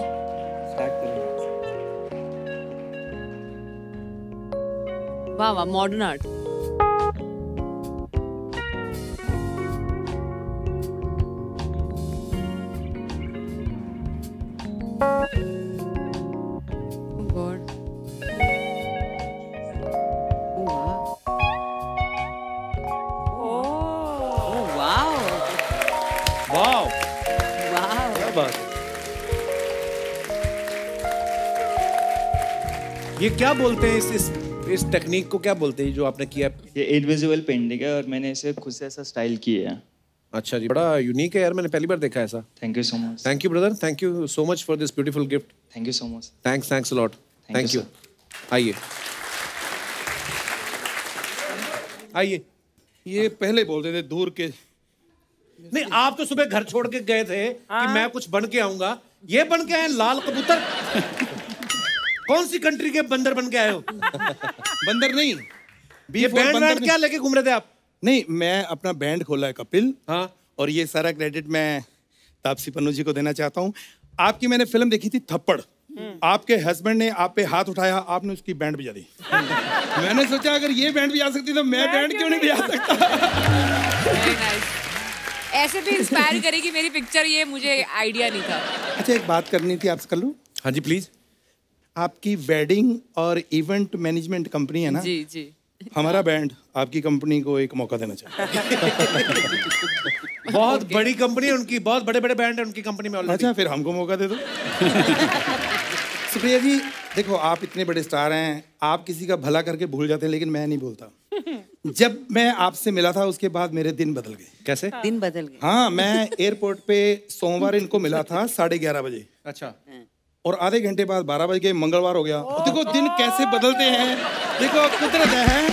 वाह वाह, मॉडर्न आर्ट। ये क्या बोलते हैं इस टेक्निक को, क्या बोलते हैं जो आपने किया? ये इनविजिबल पेंटिंग है और मैंने इसे खुद से ऐसा स्टाइल किया है। अच्छा जी, बड़ा यूनिक है यार, मैंने पहली बार देखा ऐसा। Thank you so much. Thank you brother, thank you so much for this beautiful gift. Thank you so much. Thanks a lot. Thank you. आइए आइए। ये पहले बोलते थे दूर के। नहीं, आप तो सुबह घर छोड़ के गए थे कि मैं कुछ बन के आऊंगा, ये बन के आए लाल कबूतर। कौन सी कंट्री के बंदर बन के आए हो? बंदर नहीं, ये बैंड क्या लेके घूम रहे थे आप? नहीं, मैं अपना बैंड खोला है कपिल। हाँ। और ये सारा क्रेडिट मैं तापसी पन्नू जी को देना चाहता हूँ। आपकी मैंने फिल्म देखी थी थप्पड़। आपके हस्बैंड ने आप पे हाथ उठाया, आपने उसकी बैंड बजा दी। मैंने सोचा अगर ये बैंड बजा सकती तो मैं बैंड क्यों नहीं बजा सकता। ऐसे भी इंस्पायर करेगी मेरी पिक्चर, ये मुझे आइडिया नहीं था। अच्छा, एक बात करनी थी आपसे, कर लूं? हाँ जी प्लीज। आपकी वेडिंग और इवेंट मैनेजमेंट कंपनी है ना? जी जी। हमारा बैंड आपकी कंपनी को एक मौका देना चाहता है। बहुत बड़ी कंपनी है उनकी, बहुत बड़े बड़े बैंड है उनकी कंपनी में ऑलरेडी। अच्छा, फिर हमको मौका दे दो। सुप्रिया जी, देखो आप इतने बड़े स्टार हैं, आप किसी का भला करके भूल जाते हैं, लेकिन मैं नहीं भूलता। जब मैं आपसे मिला था उसके बाद मेरे दिन बदल गए। कैसे? दिन बदल गए? हाँ, मैं एयरपोर्ट पे सोमवार इनको मिला था 11:30 बजे। अच्छा। और आधे घंटे बाद 12 बज गए, मंगलवार हो गया। देखो दिन कैसे बदलते हैं, देखो कुदरत है।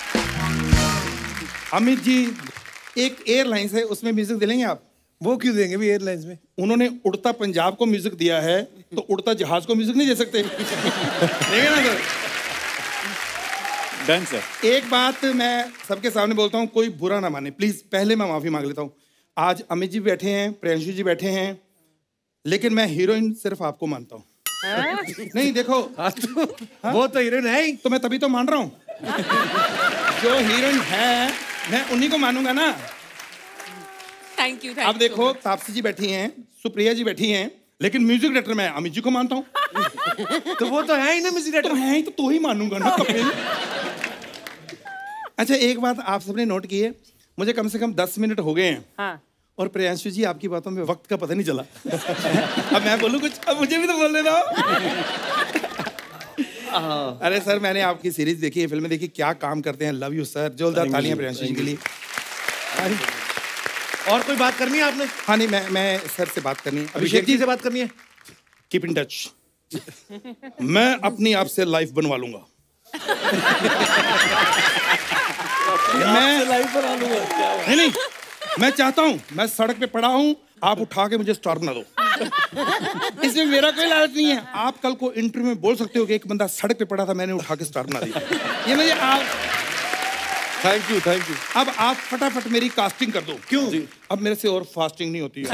अमित जी, एक एयरलाइंस है उसमें म्यूजिक दिलेंगे आप? वो क्यों देंगे भी एयरलाइंस में? उन्होंने उड़ता पंजाब को म्यूजिक दिया है, तो उड़ता जहाज को म्यूजिक नहीं दे सकते? देंगे ना सर? Done sir. एक बात मैं सबके सामने बोलता हूँ, कोई बुरा ना माने प्लीज। पहले मैं माफी मांग लेता हूँ। आज अमित जी बैठे हैं, प्रियांशु जी बैठे हैं, लेकिन मैं हीरोइन सिर्फ आपको मानता हूँ। नहीं देखो, वो तो हीरोइन है ही, तो मैं तभी तो मान रहा हूँ। जो हीरोइन है मैं उन्हीं को मानूंगा ना। Thank you. अब देखो, तापसी जी बैठी हैं, सुप्रिया जी बैठी हैं, लेकिन म्यूजिक डायरेक्टर मैं अमित जी को मानता हूँ। तो वो तो है ही ना म्यूजिक डायरेक्टर। तो है ही, तो ही मानूंगा ना कपिल। अच्छा, एक बात आप सबने नोट की है, मुझे कम से कम 10 मिनट हो गए हैं। हाँ। और प्रियांशु जी, आपकी बातों में वक्त का पता नहीं चला। अब मैं बोलूं कुछ? अब मुझे भी तो बोलने दो। अरे सर, मैंने आपकी सीरीज देखी है, फिल्में देखी, क्या काम करते हैं। Love you sir. जोरदार तालियां प्रियांशु जी के लिए। और कोई बात करनी है आपने? हाँ नहीं, मैं सर से बात करनी है, अभिषेक जी से बात करनी है। Keep in touch. मैं अपनी आप से लाइफ बनवा लूंगा। मैं लाइफ बना लूंगा। नहीं, मैं चाहता हूँ, मैं सड़क पे पड़ा हूँ, आप उठा के मुझे स्टार बना दो। इसमें मेरा कोई लालच नहीं है। आप कल को इंटरव्यू में बोल सकते हो कि एक बंदा सड़क पे पड़ा था, मैंने उठा के स्टार बना दिया। ये मुझे आप थैंक यू। अब आप फटाफट मेरी कास्टिंग कर दो। क्यों? अब मेरे से और फास्टिंग नहीं होती है।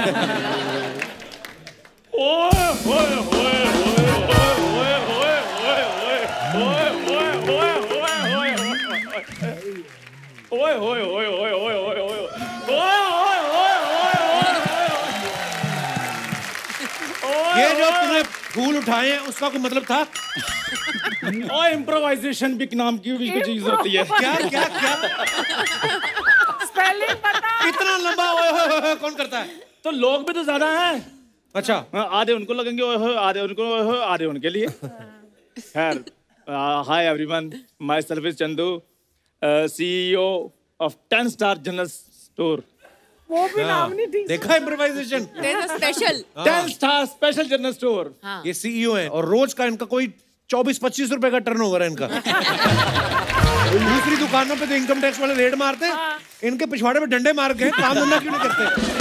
ये जो तुम्हें फूल उठाए उसका कोई मतलब था? और इम्प्रोवाइजेशन भी नाम की भी चीज होती है। क्या क्या क्या? स्पेलिंग बता। इतना लंबा ओए होए होए कौन करता है? तो लोग भी तो ज्यादा हैं। अच्छा, आधे उनको लगेंगे ओए होए, आधे उनको ओए होए, आधे उनके लिए। खैर, hi everyone, myself is Chandu, CEO of 10 Star General Store। वो भी नाम नहीं ठीक। देखा improvisation? Special 10 Star Special General Store। ये CEO है और रोज का इनका कोई 24-25 रुपए का टर्नओवर है इनका। दूसरी दुकानों पे तो इनकम टैक्स वाले रेड मारते हैं, इनके पिछवाड़े पे डंडे मार के काम धंधा क्यों नहीं करते?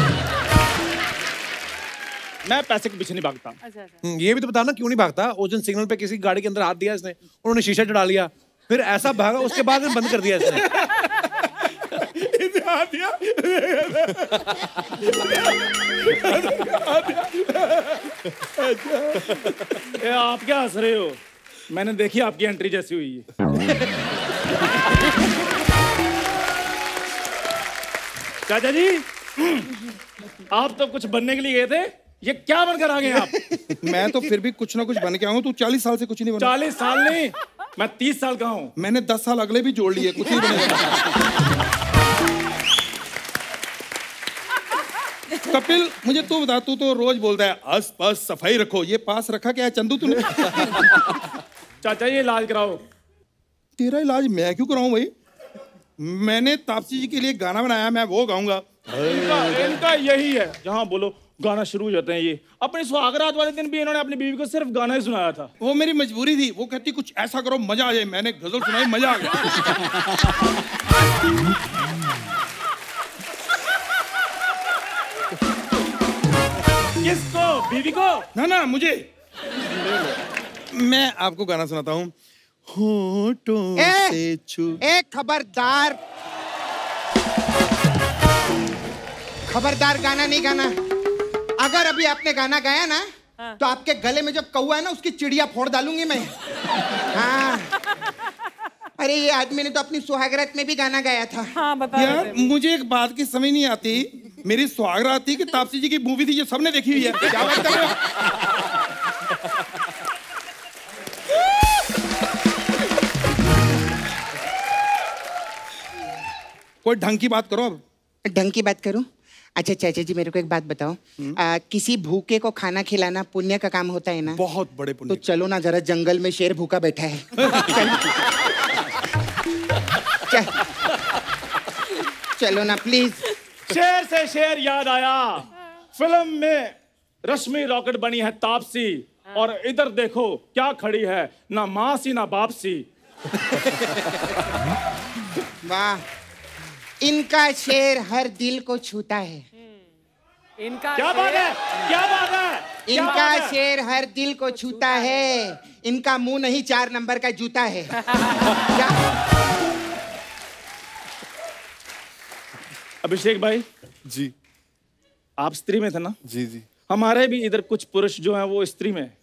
मैं पैसे के पीछे नहीं भागता। ये भी तो बताना क्यों नहीं भागता? उस दिन सिग्नल पे किसी गाड़ी के अंदर हाथ दिया इसने, उन्होंने शीशा चढ़ा लिया, फिर ऐसा भागा, उसके बाद बंद कर दिया इसने। आप क्या हंस रहे हो? मैंने देखी आपकी एंट्री जैसी हुई है। चाचा जी, आप तो कुछ बनने के लिए गए थे, ये क्या बनकर आ गए आप? मैं तो फिर भी कुछ ना कुछ बन के आऊँ। तू 40 साल से कुछ नहीं बना। 40 साल नहीं, मैं 30 साल का हूँ। मैंने 10 साल अगले भी जोड़ लिए, कुछ नहीं बनेगा। कपिल, मुझे तू बता, तू तो रोज बोलता है आस पास सफाई रखो, ये पास रखा क्या है चंदू तूने? चाचा ये इलाज कराओ। तेरा इलाज मैं क्यों कराऊं भाई? मैंने तापसी जी के लिए गाना बनाया, मैं वो गाऊंगा। इनका यही है, जहाँ बोलो गाना शुरू हो जाते हैं। ये अपनी सुहागरात वाले दिन भी इन्होंने अपनी बीवी को सिर्फ गाना ही सुनाया था। वो मेरी मजबूरी थी, वो कहती कुछ ऐसा करो मजा आ जाए, मैंने गजल सुनाई, मजा आ गया। किसको? बीवी को? ना ना, मुझे। मैं आपको गाना सुनाता हूँ। होठों से छू। खबरदार, खबरदार, गाना नहीं गाना। अगर अभी आपने गाना गाया ना, तो आपके गले में जब कौवा है ना, उसकी चिड़िया फोड़ डालूंगी मैं। हाँ। अरे ये आदमी ने तो अपनी सुहागरात में भी गाना गाया था। हाँ, बता यार मुझे एक बात की समझ नहीं आती, मेरी सुहागरात थी कि तापसी जी की मूवी थी, ये सबने देखी हुई है। क्या बात कर रहे हो? कोई ढंग की बात करो। अब ढंग की बात करूं? अच्छा चाचा जी, मेरे को एक बात बताओ, किसी भूखे को खाना खिलाना पुण्य का काम होता है ना? बहुत बड़े पुण्य। तो चलो ना, जरा जंगल में शेर भूखा बैठा है। चलो ना प्लीज। शेर से शेर याद आया, फिल्म में रश्मि रॉकेट बनी है तापसी, और इधर देखो क्या खड़ी है, ना माँ सी ना बाप सी। वाह, इनका शेर हर दिल को छूता है। इनका क्या बात है? क्या बात है? इनका शेर हर दिल को छूता है। इनका मुंह नहीं 4 नंबर का जूता है। क्या? अभिषेक भाई जी, आप स्त्री में थे ना? जी जी। हमारे भी इधर कुछ पुरुष जो हैं वो स्त्री में।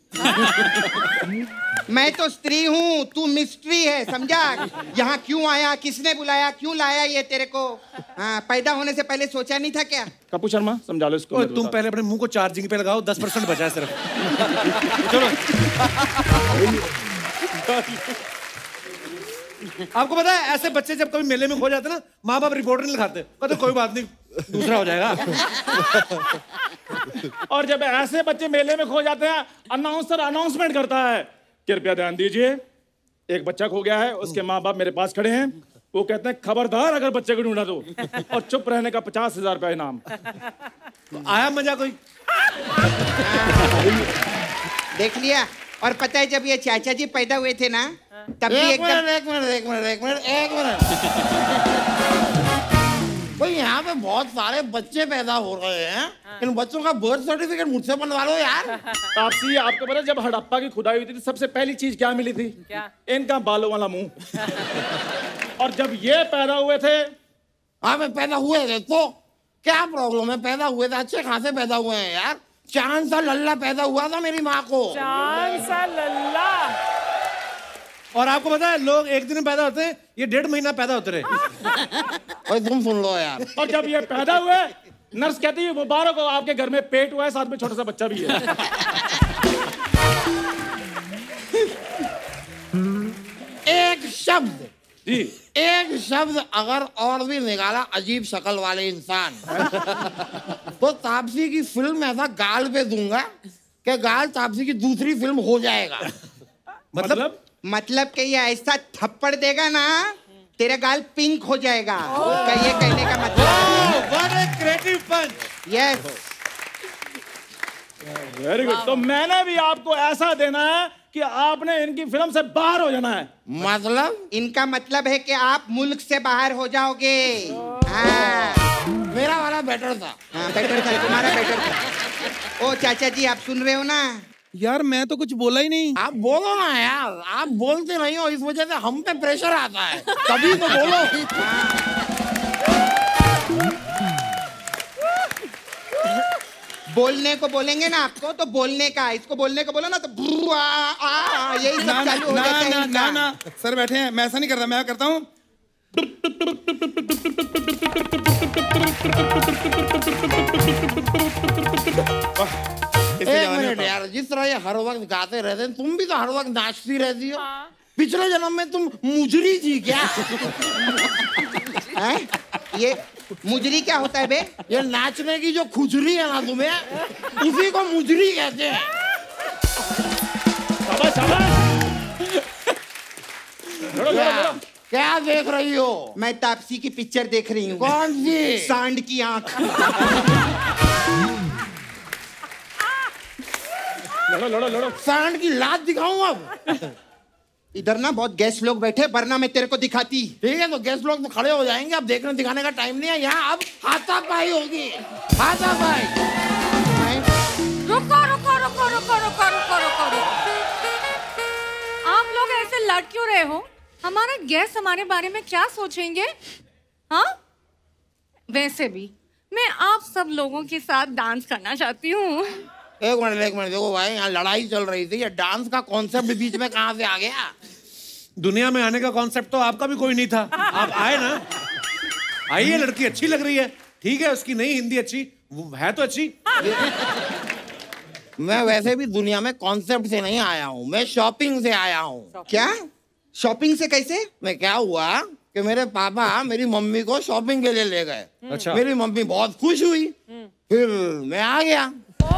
मैं तो स्त्री हूँ, तू मिस्ट्री है, समझा? यहाँ क्यों आया, किसने बुलाया, क्यों लाया ये तेरे को? हाँ, पैदा होने से पहले सोचा नहीं था क्या? कपूर शर्मा समझा लो इसको। तुम पहले अपने मुंह को चार्जिंग पे लगाओ, 10% बचा है सिर्फ। चलो। आपको पता है ऐसे बच्चे जब कभी मेले में खो जाते ना, माँ बाप रिपोर्टर नहीं लिखाते, कहते कोई बात नहीं, दूसरा हो जाएगा। और जब ऐसे बच्चे मेले में खो जाते हैं, अनाउंसर अनाउंसमेंट करता है, कृपया ध्यान दीजिए, एक बच्चा खो गया है, उसके माँ बाप मेरे पास खड़े हैं, वो कहते हैं खबरदार अगर बच्चे को ढूंढा तो, और चुप रहने का 50,000 रुपया इनाम। तो आया मजा कोई? देख लिया। और पता है जब ये चाचा जी पैदा हुए थे ना, तब भी एक मिनट भाई, यहाँ पे बहुत सारे बच्चे पैदा हो रहे हैं, इन बच्चों का बर्थ सर्टिफिकेट मुझसे बनवा लो यार। तापसी, आपको पता है जब हड़प्पा की खुदाई हुई थी, सबसे पहली चीज क्या मिली थी? क्या? इनका बालों वाला मुंह। और जब ये पैदा हुए थे, हाँ मैं पैदा हुए थे तो क्या प्रॉब्लम है? पैदा हुए थे, अच्छे खासे पैदा हुए हैं यार। चांद सा लल्ला पैदा हुआ था मेरी माँ को। चांद सा लल्ला। और आपको पता है लोग एक दिन में पैदा होते हैं, ये 1.5 महीना पैदा होते रहे। भाई तुम सुन लो यार। और जब ये पैदा हुए, नर्स कहती है मुबारक हो, आपके घर में पेट हुआ है, साथ में छोटा सा बच्चा भी है। एक शब्द अगर और भी निकाला अजीब शक्ल वाले इंसान तो तापसी की फिल्म ऐसा गाल पे दूंगा कि गाल तापसी की दूसरी फिल्म हो जाएगा। मतलब कि ये ऐसा थप्पड़ देगा ना तेरा गाल पिंक हो जाएगा। ये कहने का मतलब what a creative punch. Yes very good. तो मैंने भी आपको ऐसा देना है कि आपने इनकी फिल्म से बाहर हो जाना है। मतलब इनका मतलब है कि आप मुल्क से बाहर हो जाओगे। हाँ। मेरा वाला बेटर था। हाँ बेटर था, तुम्हारा बेटर था। ओ चाचा जी आप सुन रहे हो ना? यार मैं तो कुछ बोला ही नहीं। आप बोलो ना यार, आप बोलते नहीं हो, इस वजह से हम पे प्रेशर आता है। तभी तो बोलो। बोलने को बोलेंगे ना आपको तो बोलने का, इसको बोलने को बोलो ना तो यही सब चालू हो जाता है इनका। ना सर बैठे हैं, मैं ऐसा नहीं करता, मैं करता हूँ एक मिनट यार, जिस तरह ये हर वक्त गाते रहते हैं, तुम भी तो हर वक्त नाचती रहती हो। पिछले जन्म में तुम मुजरी थी क्या? है? ये मुजरी क्या होता है बे? ये नाचने की जो खुजरी है ना तुम्हें, उसी को मुजरी कहते हैं। क्या देख रही हो? मैं तापसी की पिक्चर देख रही हूँ। कौन सी? सांड की आंख। लड़ो। सांड की लात दिखाऊं अब? इधर ना बहुत गेस्ट लोग बैठे, वरना मैं तेरे को दिखाती। ठीक है, तो गेस्ट लोग तो खड़े हो जाएंगे, अब देखने दिखाने का टाइम नहीं है यहाँ। अब हाथापाई होगी, हाथापाई। रुको। आप लोग ऐसे लड़ क्यों रहे हो? हमारे गेस्ट हमारे बारे में क्या सोचेंगे? हाँ, वैसे भी मैं आप सब लोगों के साथ डांस करना चाहती हूँ। एक मिनट देखो भाई, यहाँ लड़ाई चल रही थी, ये डांस का कॉन्सेप्ट बीच में कहाँ से आ गया? दुनिया में आने का कॉन्सेप्ट तो आपका भी कोई नहीं था, आप आए ना। आइए, लड़की अच्छी लग रही है, ठीक है, उसकी नहीं हिंदी अच्छी, वो है तो अच्छी। मैं वैसे भी दुनिया में कॉन्सेप्ट से नहीं आया हूँ, मैं शॉपिंग से आया हूँ। क्या? शॉपिंग से कैसे? मैं क्या हुआ कि मेरे पापा मेरी मम्मी को शॉपिंग के लिए ले गए। अच्छा। मेरी मम्मी बहुत खुश हुई, फिर मैं आ गया।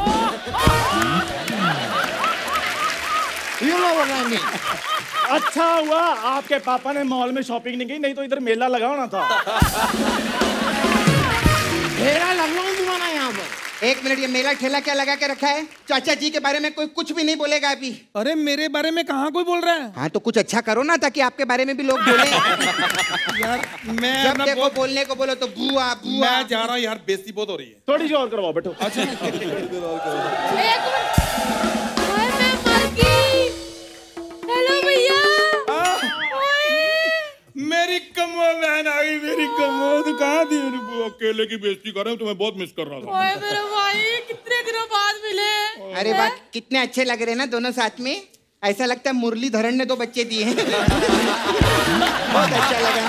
अच्छा हुआ आपके पापा ने मॉल में शॉपिंग नहीं की, नहीं तो इधर मेला लगा होना था। मेला लगवाऊं तुम्हारा यहाँ पर? एक मिनट, ये मेला ठेला क्या लगा के रखा है? चाचा जी के बारे में कोई कुछ भी नहीं बोलेगा अभी। अरे मेरे बारे में कहाँ कोई बोल रहा है? हाँ तो कुछ अच्छा करो ना, ताकि आपके बारे में भी लोग बोले। यार मैं जब देखो बोलने को बोलो तो बुआ। मैं जा रहा हूँ यार, बेइज्जती बहुत हो रही है। थोड़ी सी और करवाओ, बैठो। अच्छा हेलो भैया। मेरी कमो बहन आ गई, मेरी कमो। तू कहाँ थी? अकेले की बेइज्जती कर रहा हूँ, तुम्हें बहुत मिस कर रहा था। ओए मेरे भाई, कितने दिनों बाद मिले। अरे वाह, कितने अच्छे लग रहे हैं ना दोनों साथ में। ऐसा लगता है मुरलीधरन ने 2 बच्चे दिए हैं। बहुत अच्छा लगा।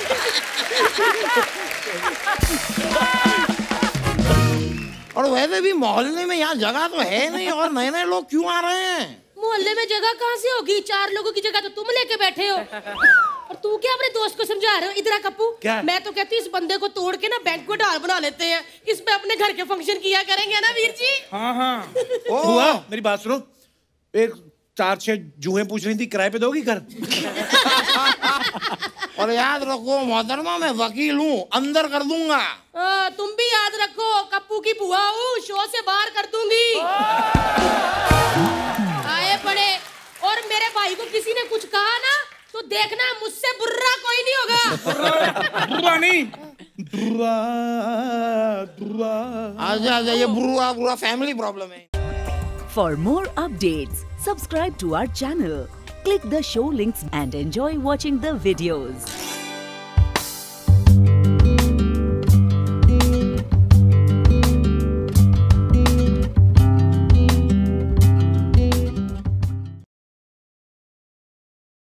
और वैसे भी मोहल्ले में यहाँ जगह तो है नहीं, और नए नए लोग क्यों आ रहे हैं? मोहल्ले में जगह कहाँ से होगी? 4 लोगों की जगह तो तुम लेके बैठे हो। और तू क्या अपने दोस्त को समझा रहे हो? इधर कप्पू, मैं तो कहती हूँ इस बंदे को तोड़ के ना बैंक्वेट हॉल बना लेते हैं, इसमें अपने घर के फंक्शन किया करेंगे ना वीर जी। हाँ। हुआ, मेरी बात सुनो, एक 4-6 जूहे पूछ रही थी, किराए पे दोगी घर? और याद रखो मोहतरमा, मैं वकील हूँ, अंदर कर दूंगा। तुम भी याद रखो, कप्पू की बुआ हूँ, शो से बाहर कर दूंगी। आए पड़े। और मेरे भाई को किसी ने कुछ कहा ना तो देखना, मुझसे बुर्रा कोई नहीं होगा। बुर्रा नहीं, दुर्रा। आजा ये बुर्रा फैमिली प्रॉब्लम है। For more updates, subscribe to our channel, click the show links and enjoy watching the videos.